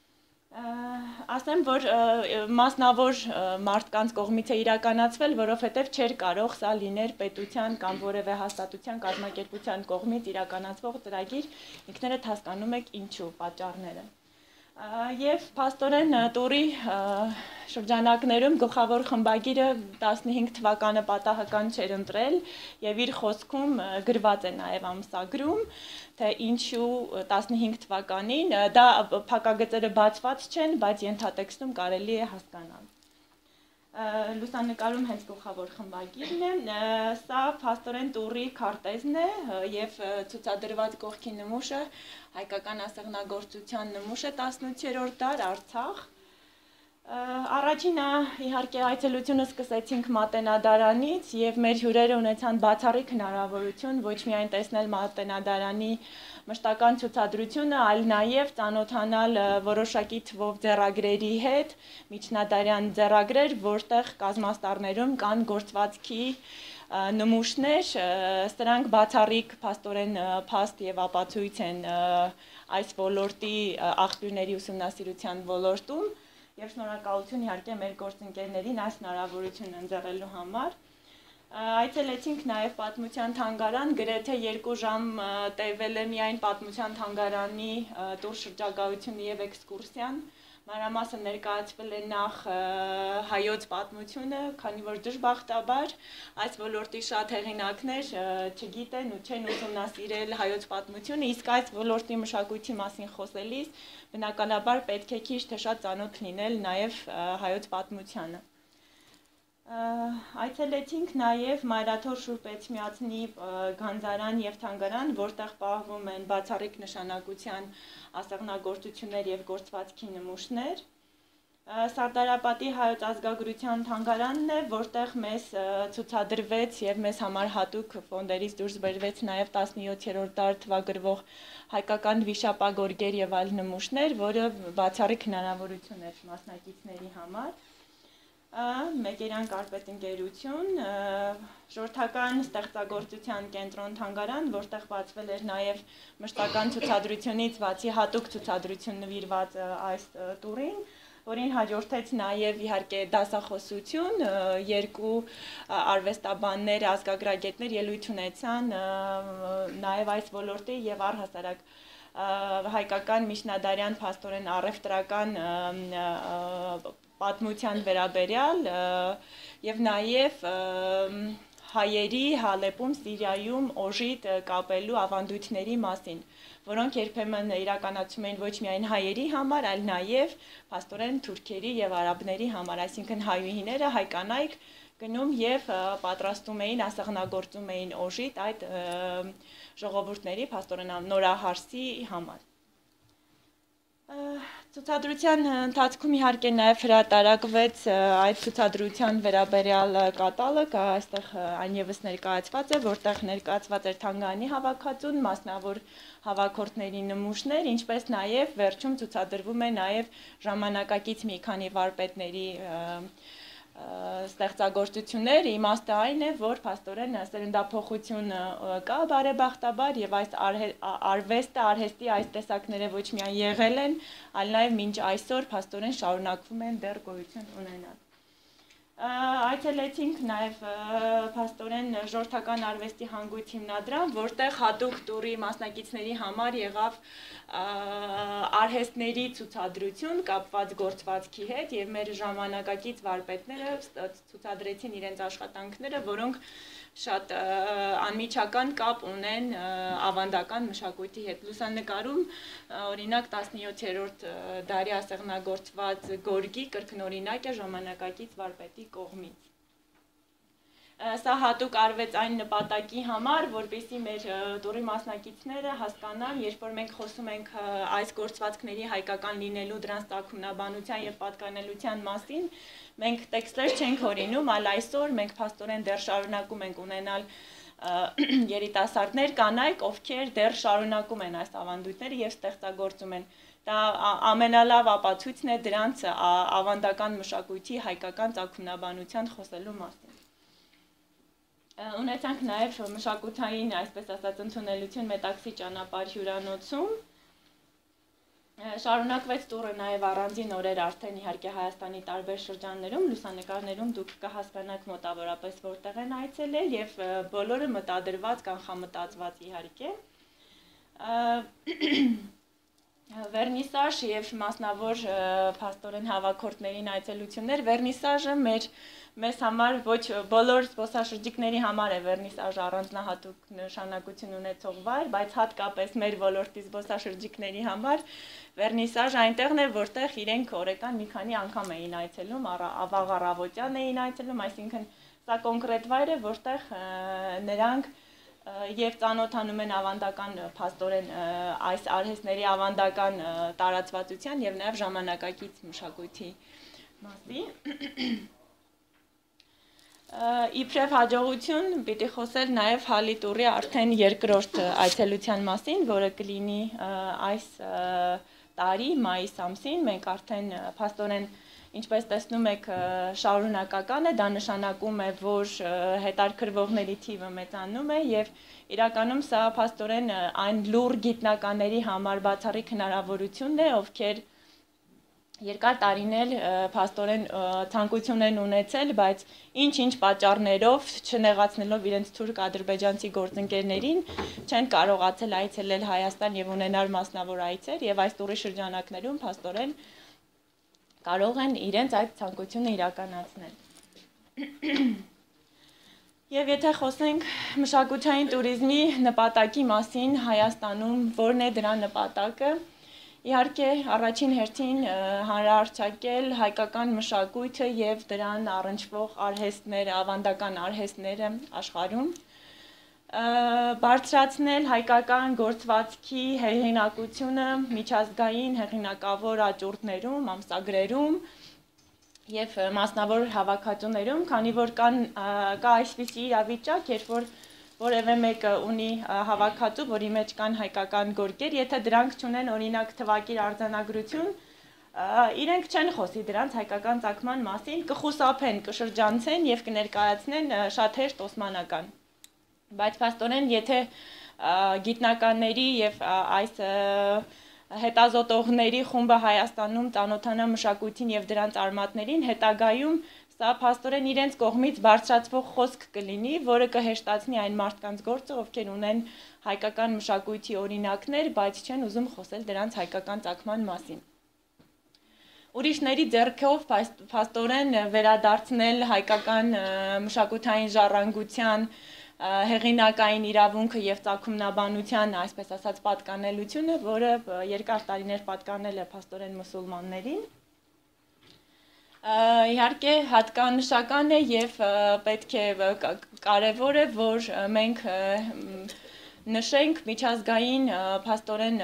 Ասեմ, որ մասնավոր մարդկանց կողմից է իրականացվել, որովհետեւ չէր կարող սա լիներ պետության կամ որևէ հաստատության կազմակերպության կողմից իրականացվող ծրագիր, ինքներդ հասկանում եք ինչու պատճառները։ Եվ փաստորեն տուրի շրջանակներում գլխավոր խմբագիրը 15 թվականը պատահական չէր ընտրել եւ իր խոսքում գրված է նաեւ ամսագրում, թե ինչու 15 թվականին, դա փակագծերը բացված չեն, բայց ենթատեքստում կարելի է հասկանալ։ Լուսանկարում հենց գլխավոր խմբագիրն է, սա փաստորեն տուրի քարտեզն է եւ ցուցադրված կողքի նմուշը հայկական ասեղնագործության նմուշ է 18-րդ դար Արցախ։ Առաջին իհարկե այցելությունը սկսեցինք Մատենադարանից եւ մեր հյուրերը ունեցան բացառիկ հնարավորություն ոչ միայն տեսնել Մատենադարանի մշտական ցուցադրությունը, այլ նաեւ ծանոթանալ որոշակի թվով ձեռագրերի հետ, միջնադարյան ձեռագրեր, որտեղ կազմաստառներում կան գործվածքի նմուշներ, սրանք բացառիկ փաստորեն փաստ եւ ապացույց են այս ոլորտի աղբյուրների ուսումնասիրության ոլորտում եւ շնորհակալություն իհարկե մեր գործընկերներին այս հնարավորությունը ընձեռելու համար։ Այցելեցինք նաև պատմության թանգարան, գրեթե 2 ժամ տևել է միայն պատմության թանգարանի տուր շրջագայությունը եւ էքսկուրսիան, մանրամասն ներկայացվել է նախ հայոց պատմությունը, քանի որ դժբախտաբար այս ոլորտի շատ հեղինակներ չգիտեն ու չեն ուսումնասիրել հայոց պատմությունը, իսկ այս ոլորտի մշակույթի մասին խոսելիս բնականաբար պետք է քիչ թե շատ ծանոթ լինել նաև հայոց պատմությանը։ Այցելեցինք նաև Մայրաթոր Շուրբ Էջմիածնի գանձարան և թանգարան, որտեղ պահվում են բացառիկ նշանակության ասեղնագործություններ և գործվածքի նմուշներ։ Սարդարապատի հայոց ազգագրության թանգարանն է, որտեղ մեզ ցուցադրվեց և մեզ համար հատուկ ֆոնդերից դուրս բերվեց նաև 17-րդ դար թվագրվող հայկական վիշապագորգեր և այլ նմուշներ, որը բացառիկ հնարավորություն էր մասնակիցների համար։ Մեգերյան կարպետ ընկերություն, ժողովրդական ստեղծագործության կենտրոն թանգարան, որտեղ բացվել էր նաև մշտական ցուցադրությունից բացի հատուկ ցուցադրություն նվիրված այս տուրին, որին հաջորդեց նաև իհարկե դասախոսություն, երկու արվեստաբաններ, ազգագրագետներ ելույթ ունեցան նաև այս ոլորտի և առհասարակ հայկական միջնադարյան փաստորեն առևտրական պատմության վերաբերյալ և նաև հայերի Հալեպում, Սիրիայում օժիտ կապելու ավանդույթների մասին, որոնք երբեմն իրականացում էին ոչ միայն հայերի համար, այլ նաև փաստորեն թուրքերի և արաբների համար, այսինքն հայուհիները, հայ կանայք գնում և պատրաստում էին, ասեղնագործում էին օժիտ այդ ժողովուրդների փաստորեն նորահարսի համար։ Ցուցադրության ընթացքում իհարկե նաև հրատարակվեց այդ ցուցադրության վերաբերյալ կատալոգ, այստեղ այն ևս ներկայացված է, որտեղ ներկայացված էր թանգարանի հավաքածուն, մասնավոր հավաքորդների նմուշներ, ինչպես նաև վերջում ցուցադրվում է նաև ժամանակակից մի քանի վարպետների ստեղծագործություններ, իմաստը այն է, որ փաստորեն սերնդափոխություն կա բարեբախտաբար եւ այս արվեստը, արհեստի այս տեսակները ոչ միայն եղել են, այլ նաեւ մինչ այսօր փաստորեն շարունակվում են դեռ գոյություն ունենալ։ Այցելեցինք նաև փաստորեն ժողովրդական արվեստի հանգույց հիմնադրամ, որտեղ հատուկ տուրի մասնակիցների համար եղավ արհեստների ցուցադրություն կապված գործվածքի հետ եւ մեր ժամանակակից վարպետները ցուցադրեցին իրենց աշխատանքները, որոնք շատ անմիջական կապ ունեն ավանդական մշակույթի հետ։ Լուսանկարում օրինակ 17-րդ դարի ասեղնագործված գորգի կրկնօրինակ է ժամանակակից վարպետի կողմից։ Սա հատուկ արվեց այն նպատակի համար, որպեսզի մեր տուրի մասնակիցները հասկանան, երբ որ մենք խոսում ենք այս գործվածքների հայկական լինելու, դրանց ծագումնաբանության եւ պատկանելության մասին, մենք տեքստեր չենք հորինում, այլ այսօր մենք փաստորեն դեռ շարունակում ենք ունենալ երիտասարդներ, կանայք, ովքեր դեռ շարունակում են այս ավանդույթները եւ ստեղծագործում են։ Դա ամենալավ ապացույցն է դրանց ավանդական մշակույթի հայկական ծագումնաբանության խոսելու մասին։ Ունեցանք նաև մշակութային, այսպես ասած, ընդունելություն Մետաքսի ճանապարհ հյուրանոցում։ Շարունակվեց տուրը նաև առանձին օրեր արդեն իհարկե Հայաստանի տարբեր շրջաններում, լուսանկարներում դուք կհասկանաք մոտավորապես որտեղ են այցելել եւ բոլորը մտադրված, կանխամտածված իհարկե։ Վերնիսաժ եւ մասնավոր փաստորեն հավաքորդներին այցելություններ, վերնիսաժը մեզ համար ոչ բոլոր զբոսաշրջիկների համար է վերնիսաժը առանձնահատուկ նշանակություն ունեցող վայր, բայց հատկապես մեր ոլորտի զբոսաշրջիկների համար վերնիսաժը այնտեղն է, որտեղ իրենք օրական մի քանի անգամ էին այցելում, ավաղ առավոտյան էին այցելում, այսինքն սա կոնկրետ վայր է, որտեղ նրանք եւ ծանոթանում են ավանդական փաստորեն այս արհեստների ավանդական տարածվածության եւ նաեւ ժամանակակից մշակույթի մասին։ Իբրև հաջողություն պիտի խոսել նաեւ Հալի տուրի արդեն երկրորդ այցելության մասին, որը կլինի այս տարի մայիս ամսին, մենք արդեն փաստորեն ինչպես տեսնում եք շարունակական է, դա նշանակում է, որ հետաքրքրվողների թիվը մեծանում է եւ իրականում սա փաստորեն այն լուր գիտնականների համար բացառիկ հնարավորությունն է, ովքեր երկար տարիներ փաստորեն ցանկություն են ունեցել, բայց ինչ-ինչ պատճառներով չնեղացնելով իրենց թուրք ադրբեջանցի գործընկերներին չեն կարողացել այցելել Հայաստան եւ ունենալ մասնավոր այցեր եւ այս տուրի շրջանակներում փաստորեն կարող են իրենց այդ ցանկությունը իրականացնել։ Եվ եթե խոսենք մշակութային туриզմի նպատակի մասին Հայաստանում, որն է դրա նպատակը, իհարկե առաջին հերթին հանրահարցակել հայկական մշակույթը եւ դրան առնչվող արհեստները, ավանդական արհեստները աշխարհում, բարձրացնել հայկական գործվածքի հեղինակությունը միջազգային հեղինակավոր աճուրդներում, ամսագրերում եւ մասնավոր հավաքածուներում, քանի որ կա այսպիսի իրավիճակ, երբ որ որևէ մեկը ունի հավաքածու, որի մեջ կան հայկական գորգեր, եթե դրանք չունեն օրինակ թվակիր արձանագրություն, իրենք չեն խոսի դրանց հայկական ծագման մասին, կխուսափեն, կշրջանցեն եւ կներկայացնեն շատ հեշտ օսմանական։ Բայց փաստորեն, եթե գիտնականների եւ այս հետազոտողների խումբը Հայաստանում ծանոթանա մշակույթին եւ դրանց արմատներին, հետագայում սա փաստորեն իրենց կողմից բարձրացվող խոսք կլինի, որը կհեշտացնի այն մարդկանց գործը, ովքեր ունեն հայկական մշակույթի օրինակներ, բայց չեն ուզում խոսել դրանց հայկական ծագման մասին։ Ուրիշների ձեռքով փաստորեն վերադարձնել հայկական մշակութային ժառանգության հեղինակային իրավունքը եւ ծագումնաբանության, այսպես ասած, պատկանելությունը, որը երկար տարիներ պատկանել է փաստորեն մուսուլմաններին։ Իհարկե հատկանշական է եւ պետք է կարեւոր է, որ մենք նշենք միջազգային փաստորեն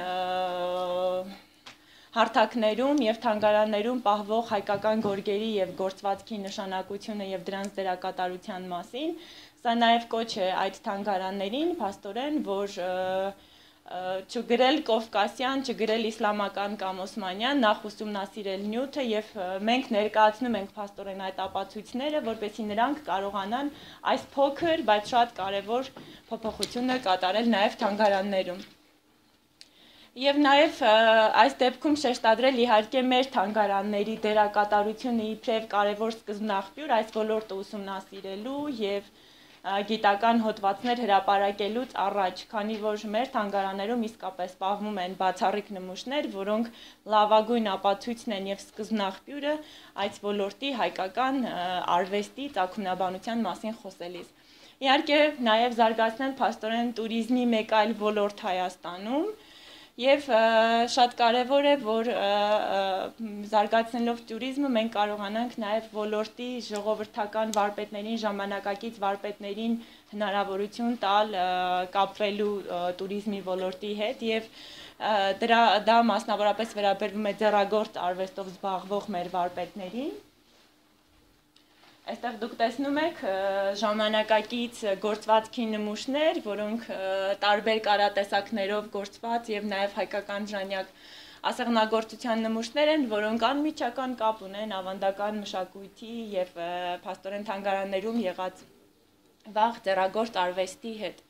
հարթակներում եւ թանգարաններում պահվող հայկական գորգերի եւ գործվածքի նշանակությունը եւ դրանց դերակատարության մասին։ Սա նաև կոչ է այդ թանգարաններին, փաստորեն, որ չգրել կովկասյան, չգրել իսլամական կամ օսմանյան, նախ ուսումնասիրել նյութը եւ մենք ներկայացնում ենք փաստորեն այդ ապացույցները, որպեսզի նրանք կարողանան այս փոքր, բայց շատ կարեւոր փոփոխությունը կատարել նաև թանգարաններում։ Եվ նաև այս դեպքում շեշտադրել իհարկե մեր թանգարանների դերակատարությունը իբրև կարևոր սկզբնաղբյուր այս ոլորտը ուսումնասիրելու եւ գիտական հոդվածներ հրապարակելուց առաջ, քանի որ մեր թանգարաններում իսկապես պահվում են բացառիկ նմուշներ, որոնք լավագույն ապացույցն են եւ սկզբնաղբյուրը այս ոլորտի հայկական արվեստի ծագումնաբանության մասին խոսելիս։ Իհարկե նաև զարգացնել փաստորեն туриզմի մեկ այլ ոլորտ Հայաստանում եւ շատ կարեւոր է, որ զարգացնելով туриզմը մենք կարողանանք նաեւ ոլորտի ժողովրդական վարպետներին, ժամանակակից վարպետներին հնարավորություն տալ կապվելու туриզմի ոլորտի հետ եւ դա մասնավորապես վերաբերվում է ձեռագործ արվեստով զբաղվող մեր վարպետներին։ Այստեղ դուք տեսնում եք ժամանակակից գործվածքի նմուշներ, որոնք տարբեր կարատեսակներով գործված եւ նաեւ հայկական ժանյակ ասեղնագործության նմուշներ են, որոնք անմիջական կապ ունեն ավանդական մշակույթի եւ փաստորեն թանգարաններում եղած վաղ ձեռագործ արվեստի հետ։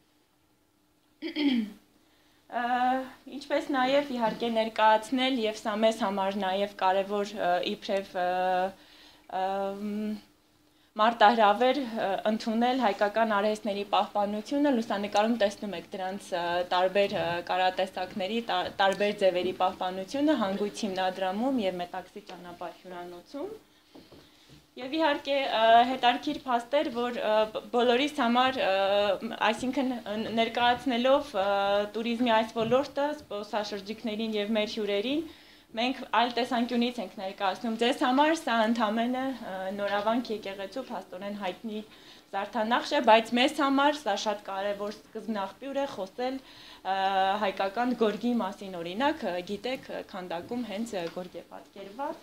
Ինչպես նաեւ իհարկե ներկայացնել եւ սա մեզ համար նաեւ կարեւոր իբրև մարտահրավեր ընդունել հայկական արհեստների պահպանությունը, լուսանկարում տեսնում եք դրանց տարբեր կարատեսակների, տարբեր ձևերի պահպանությունը հանգույց հիմնադրամում եւ Մետաքսի ճանապարհ հյուրանոցում։ Եվ իհարկե հետարքիր փաստեր, որ բոլորիս համար, այսինքն ներկայացնելով туриզմի այս ոլորտը զբոսաշրջիկներին եւ մեր հյուրերին, մենք այլ տեսանկյունից ենք ներկայացնում ձեզ համար, սա ընդամենը նորավանք եկեղեցու փաստորեն հայտնի զարդանախշ է, բայց մեզ համար սա շատ կարևոր սկզբնաղբյուր է խոսել հայկական գորգի մասին, օրինակ, գիտեք, քանդակում հենց գորգ է պատկերված։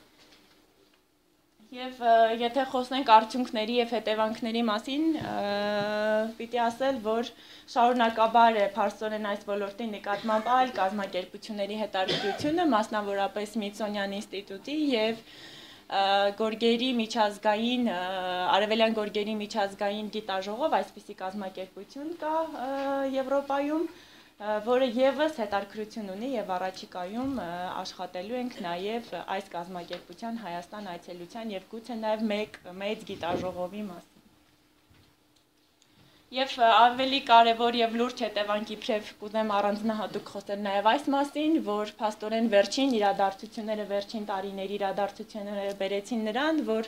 Եվ եթե խոսնենք արդյունքների եւ հետևանքների մասին, պիտի ասել, որ շարունակաբար է փաստորեն այս ոլորտի նկատմամբ այլ կազմակերպությունների հետաքրքրությունը, մասնավորապես Սմիթսոնյան ինստիտուտի եւ գորգերի միջազգային, արևելյան գորգերի միջազգային գիտաժողով, այսպիսի կազմակերպություն կա Եվրոպայում, որը եւս հետաքրքրություն ունի եւ առաջիկայում աշխատելու ենք նաեւ այս կազմակերպության Հայաստան այցելության եւ գուցե նաեւ մեկ մեծ գիտաժողովի մասին։ Եվ ավելի կարևոր եւ լուրջ հետևանքի իբրև կուզեմ առանձնահատուկ խոսել նաեւ այս մասին, որ փաստորեն վերջին իրադարձությունները, վերջին տարիների իրադարձությունները բերեցին նրան, որ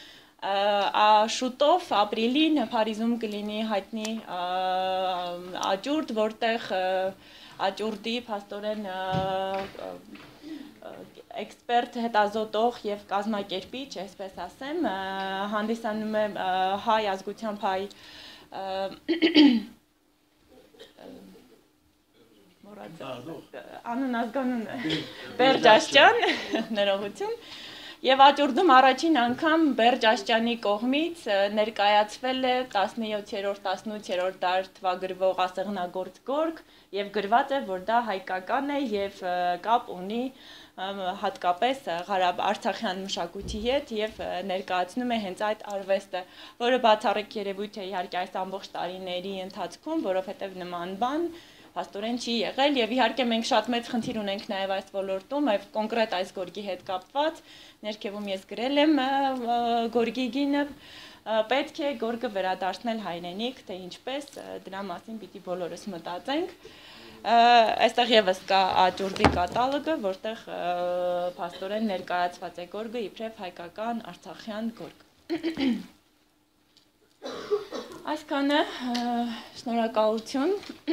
շուտով ապրիլին Փարիզում կլինի հայտնի աճուրդ, որտեղ աճուրդի փաստորեն էքսպերտ, հետազոտող եւ կազմակերպիչ, այսպես ասեմ, հանդիսանում է հայ ազգությամբ հայ անուն ազգանուն Բերջաշյան, ներողություն, եւ աճուրդում առաջին անգամ Բերջաշյանի կողմից ներկայացվել է 17-րդ, 18-րդ դար թվագրվող ասեղնագործ գորգ եւ գրված է, որ դա հայկական է եւ կապ ունի հատկապես արցախյան մշակույթի հետ եւ ներկայացնում է հենց այդ արվեստը, որը բացառիկ երևույթ է իհարկե այս ամբողջ տարիների ընթացքում, որովհետեւ նման բան փաստորեն չի եղել եւ իհարկե մենք շատ մեծ խնդիր ունենք նաեւ այս ոլորտում, այլ կոնկրետ այս գորգի հետ կապված, ներքևում ես գրել եմ գորգի գինը, պետք է գորգը վերադարձնել հայրենիք, թե ինչպես, դրա մասին պիտի բոլորս մտածենք։ Այստեղ եւս կա աճուրդի կատալոգը, որտեղ փաստորեն ներկայացված է գորգը իբրև հայկական արցախյան գորգ։ Այսքանը, շնորհակալություն։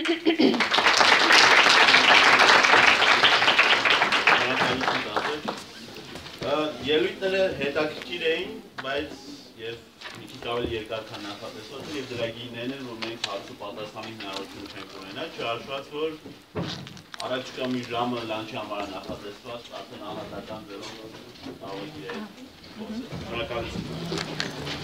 Ելույթները հետաքրքիր էին, բայց եւ մի քիչ ավելի երկար քան նախատեսված եւ դրա գիններն են, որ մենք հարց ու պատասխանի հնարավորություն չենք ունենա, չհաշված որ առաջիկա մի ժամը լանչի համար նախատեսված, արդեն անհատական ձևով կարող եք իրեն խոսել։ Շնորհակալություն։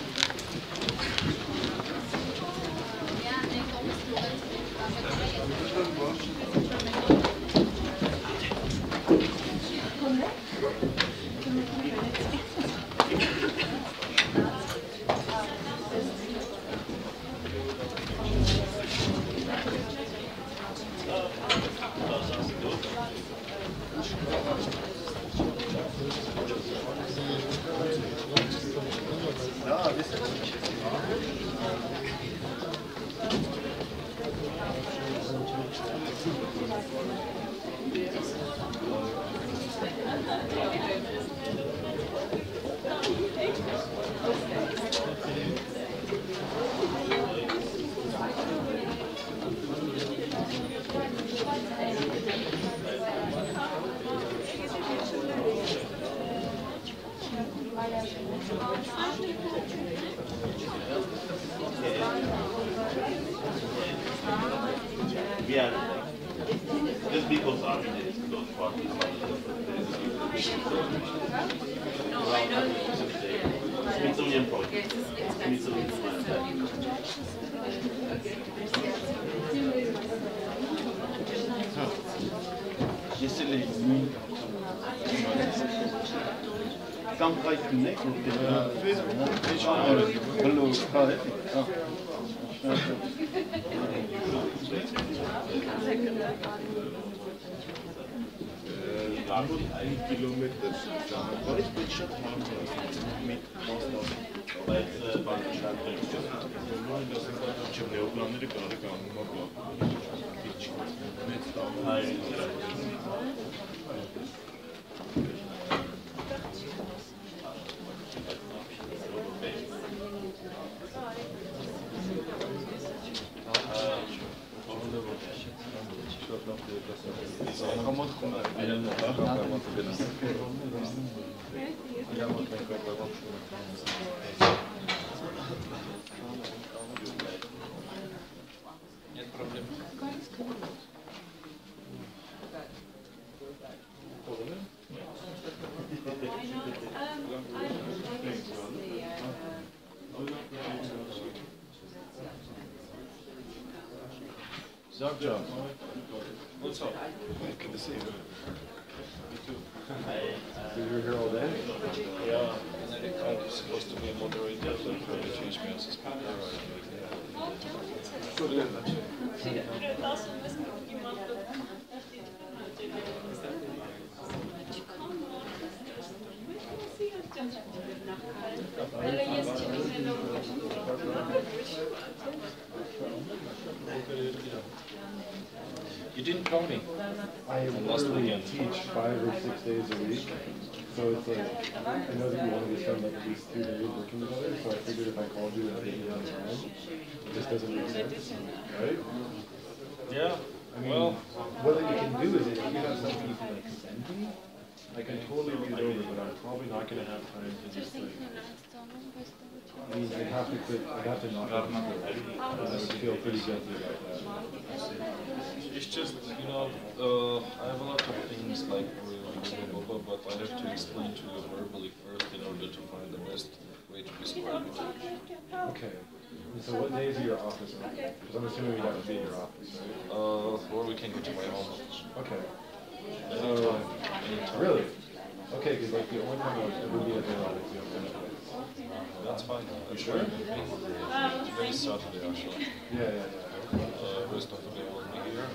Yeah, just because I mean those parties. No, I know. Smithsonian project. Smithsonian Կամ կայքն եք, կիլոմետր ճանապարհից պետք շատ հարց մի բայց նեոպլանները կարող եք անում մեծ Нет проблем. Zach John. What's up? Good to see you. Me too. You were here all day? Yeah. I was supposed to be a moderator, but they changed me as a speaker. Ale jest You didn't tell me. I literally teach 5 or 6 days a week, so it's like, I know that you want to spend like at least 2 days working together, so I figured if I called you and gave you that time, it just doesn't make sense, right? Yeah. I mean, Well, what you can do is if you have something you can like send me, I can totally read it over, but I'm probably not going to have time to just like, I mean, I'd have to knock it out. I would feel pretty guilty about that. it's just, you know, I have a lot of things like but I have to explain to you verbally first in order to find the best way to describe it. Okay. And so what days are your office open? Because I'm assuming we'd have to be in your office, right? Or we can go to my home. Okay. Anytime. Really? Okay, because like the only time I would ever be available is the open. That's fine. You sure? Today is Saturday actually. Yeah. Rest of the day will be here.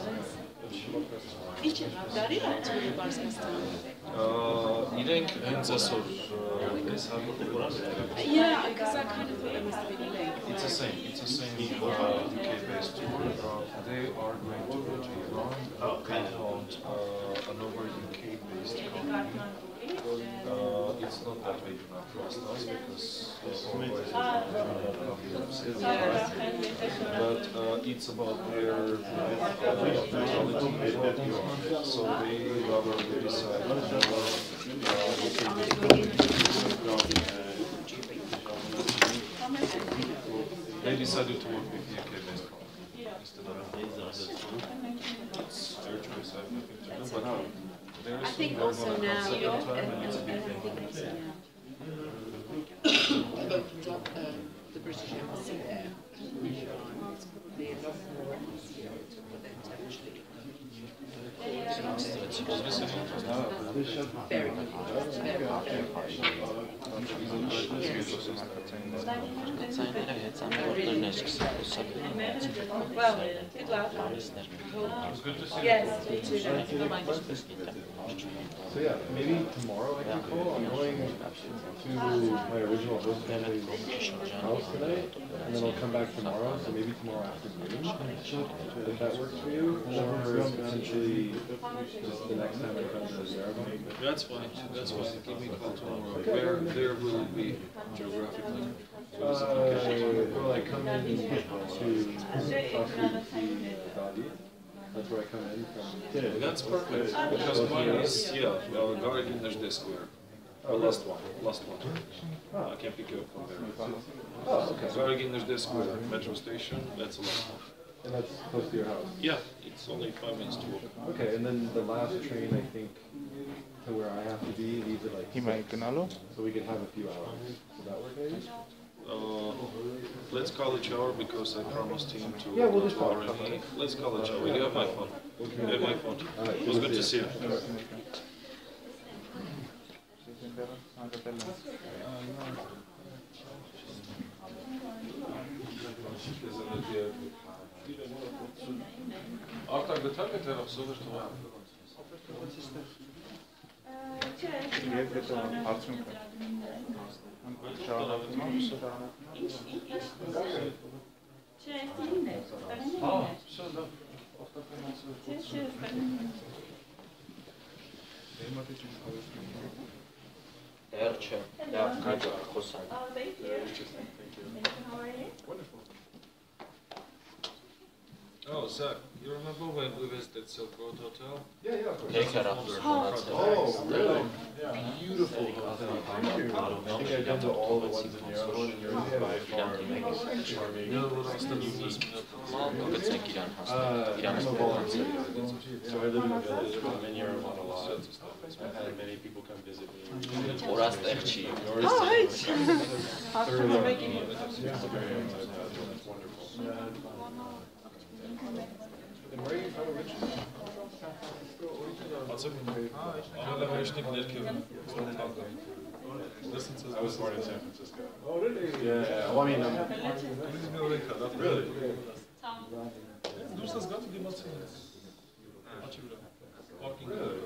Իրենք հենց այսօր այս հանդիպումը Yeah, because I kind of thought it must have been late. It's the same UK-based tour. They are going to go to Iran and an over UK-based company. It's not that we do not trust us because otherwise but it's about their mentality, so they rather decide they decided to work with the UK-based company instead of it's their choice, I have nothing to do, but there is I think also now, the British Embassy there, it's probably a lot more easier for them to actually very good. Well, good luck. Yes, me too. So yeah, maybe tomorrow I can call. I'm going to my original host family's house tonight, and then I'll come back tomorrow, so maybe tomorrow afternoon, if that works for you, or essentially just the next time I come to Yerevan. That's fine. Give me a call tomorrow. Where will it be geographically? Well, I come in to Dadi. That's where I come in from. That's perfect, because mine is, Garagin Square. Last one. I can pick you up from there. Oh, okay. Garagin Square, metro station, that's the last one. And that's close to your house? Yeah, it's only 5 minutes to walk. Okay, and then the last train, I think, to where I have to be, leaves at like 6. So we could have a few hours. Would that work, maybe? Let's call each hour because I promised him to. Yeah, we'll just call. Let's call each hour. You have my phone. You have my phone. It was good to see you. Արտակ գտա՞ք այդ հեռախոսով էր թողա։ Եվ հետո արդյունքը։ Շարունակում Չէ, ֆիլմն է, Всё, да. Erçe. Ya, kaç kosan. Oh, Zach, you remember when we visited Silk Road Hotel? Yeah, of course. Take care of her. Oh, really? Beautiful hotel. Thank you. I think I've done to all the ones in Yerevan, and yours is by far charming. Գցենք իրան I'm a volunteer, so I live in a village. I'm in Yerevan a lot. I've had many people come visit me. Օրաս տեղ չի։ Oh, hey! Thoroughly recommend it. It's very it's wonderful. And where are you from originally? I was born in San Francisco. Oh, really? Yeah. Well, I mean, really? Really?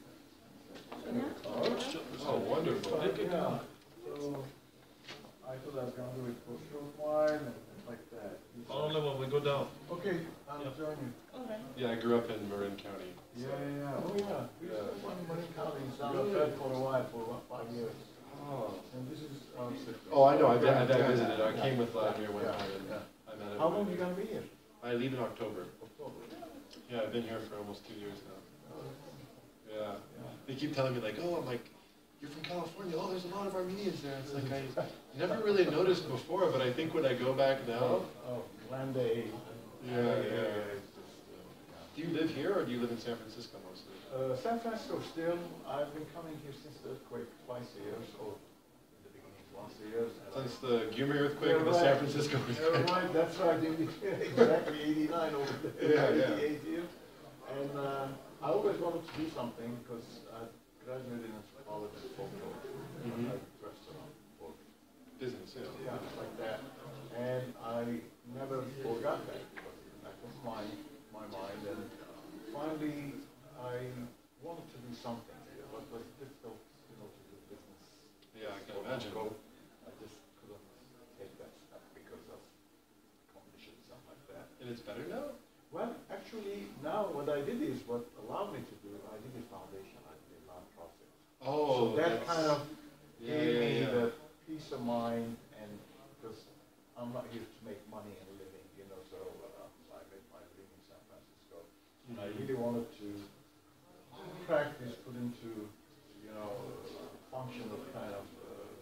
Oh, wonderful. Yeah. So, I thought I was going to do a cultural wine and like that. when we go down. Okay, I'll join you. All right. Yeah, I grew up in Marin County. Yeah. Oh, yeah. We used to one in Marin County, down there for a while, for about 5 years. Oh. And this is, Oh, I know, I visited. I came with Vladimir one Yeah, time and yeah. I met him. How long you gonna be here? I leave in October. October. Yeah, I've been here for almost 2 years now. Yeah. They keep telling me like, oh, I'm like, you're from California. Oh, there's a lot of Armenians there. It's like I never really noticed before, but I think when I go back now. Oh, Glendale. Yeah. Do you live here or do you live in San Francisco mostly? San Francisco still. I've been coming here since the earthquake twice a year, so in the beginning once a year. Since the Gyumri earthquake and the San Francisco earthquake. Right, that's right. Exactly 89 over there. Yeah. 88 here. And I always wanted to do something because I graduated in college in folklore, like restaurant or business, yeah, like that. And I never forgot that because that was my mind. And finally, I wanted to do something, but it was difficult, to do business. Yeah, I can imagine. I just couldn't take that step because of competition, something like that. And it's better now? Well, actually, now what I did is what allowed me to do. I did a foundation, I did a non-profit. Oh, so that kind of gave me yeah. the peace of mind, and because I'm not here to make money and a living, so I made my living in San Francisco. Mm-hmm. I really wanted to practice, put into, functional kind of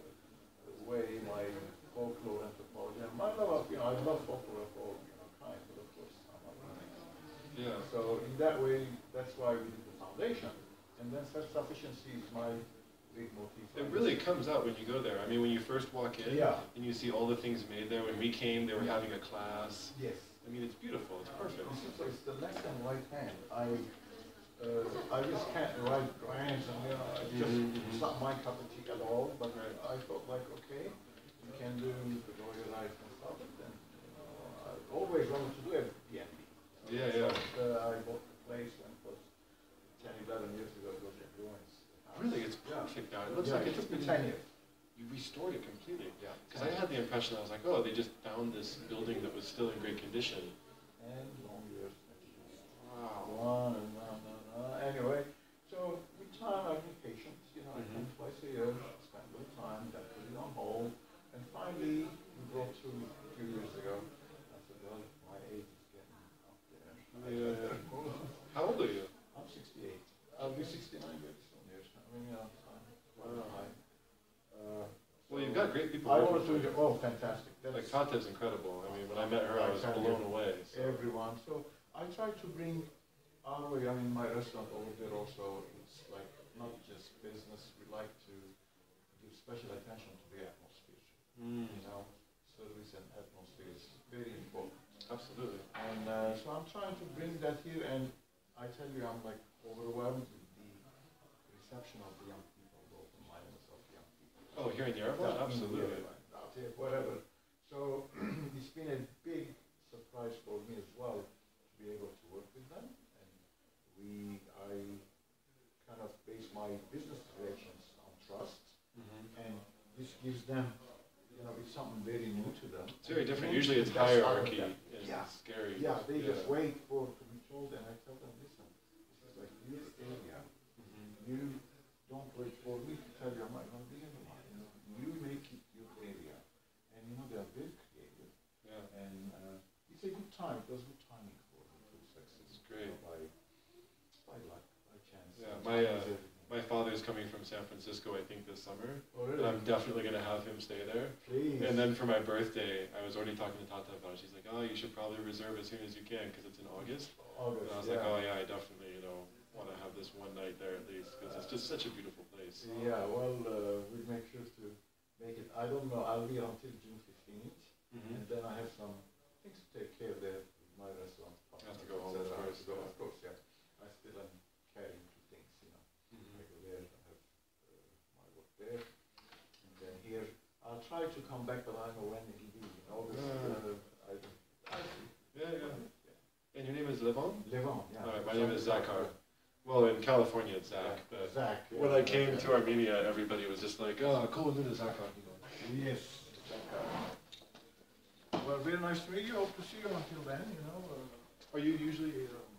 way my folklore anthropology. And my love of, I love folklore of all kind, but of course I'm not running. Yeah. So in that way, that's why we did the foundation. And then self-sufficiency is my big motif. It really comes out when you go there. I mean, when you first walk in and you see all the things made there. When we came, they were having a class. Yes. I mean, it's beautiful. It's perfect. It's the left and right hand. I just can't write grants, and it's not my cup of tea at all. But I felt like, okay, you can do the lawyer life and stuff. But then, I always wanted to do it at BNB. Yeah. I bought the place when it was 10, 11 years ago. It was in ruins. Really, it's perfect now. It looks like it took me 10 years. You restored it completely. Yeah. Because I had the impression, I was like, oh, they just found this building that was still in great condition. And long years. Wow. On and on. Anyway, so with time I've been patient. I come twice a year, spend a little time, then put it on hold, and finally we brought through a few years ago. I said, well, my age is getting up there. Yeah. How old are you? I'm 68. I'll be 69 very soon. Time. Wow. Well, you've got great people. I want to do. Oh, fantastic! Like Tata's incredible. I mean, when I met her, I was blown away. So. Everyone. So I try to bring our way. I mean, my restaurant over there also. It's like not just business. We like to give special attention to the atmosphere. Service and atmosphere is very important. Absolutely. And so I'm trying to bring that here, and I tell you, I'm like overwhelmed with the reception of the young people, both the minds of young people. Oh, here in Europe? Yeah, absolutely. Out here, whatever. So it's been a big surprise for me as well to be able to work with them. And I kind of base my business relations on trust, and this gives them, it's something very new to them. It's very different. Usually it's hierarchy and it's scary. Yeah, they just wait to be told, and I tell them, listen, this is like your area. You don't wait for me to tell you I'm not going to be in the line. You make it your area. And they are very creative. Yeah. And it's a good time. It was good timing for me to succeed. It's great. By luck, by chance. Yeah, my father's coming from San Francisco, I think, this summer. Oh, really? And I'm definitely going to have him stay there. Please. And then for my birthday, I was already talking to Tata about it. She's like, oh, you should probably reserve as soon as you can because it's in August. And I was like, oh, yeah, I definitely, want to have this one night there at least because it's just such a beautiful place. Yeah, well, we'll make sure to make it. I don't know, I'll be here until June 15th. And then I have some things to take care of there with my restaurant. I have to go home, of course. Of course, yeah. I still am carrying two things, I go there, I have my work there. And then here, I'll try to come back, but I don't know when it will be. Yeah. And your name is Levon? Levon, yeah. All right, my name is Zakhar. Well, in California it's Zach, but Zach, yeah. when I came to Armenia, everybody was just like, oh, cool, this is Zakhar. Yes, Zakhar. Well, very nice to meet you. Hope to see you until then. Are you usually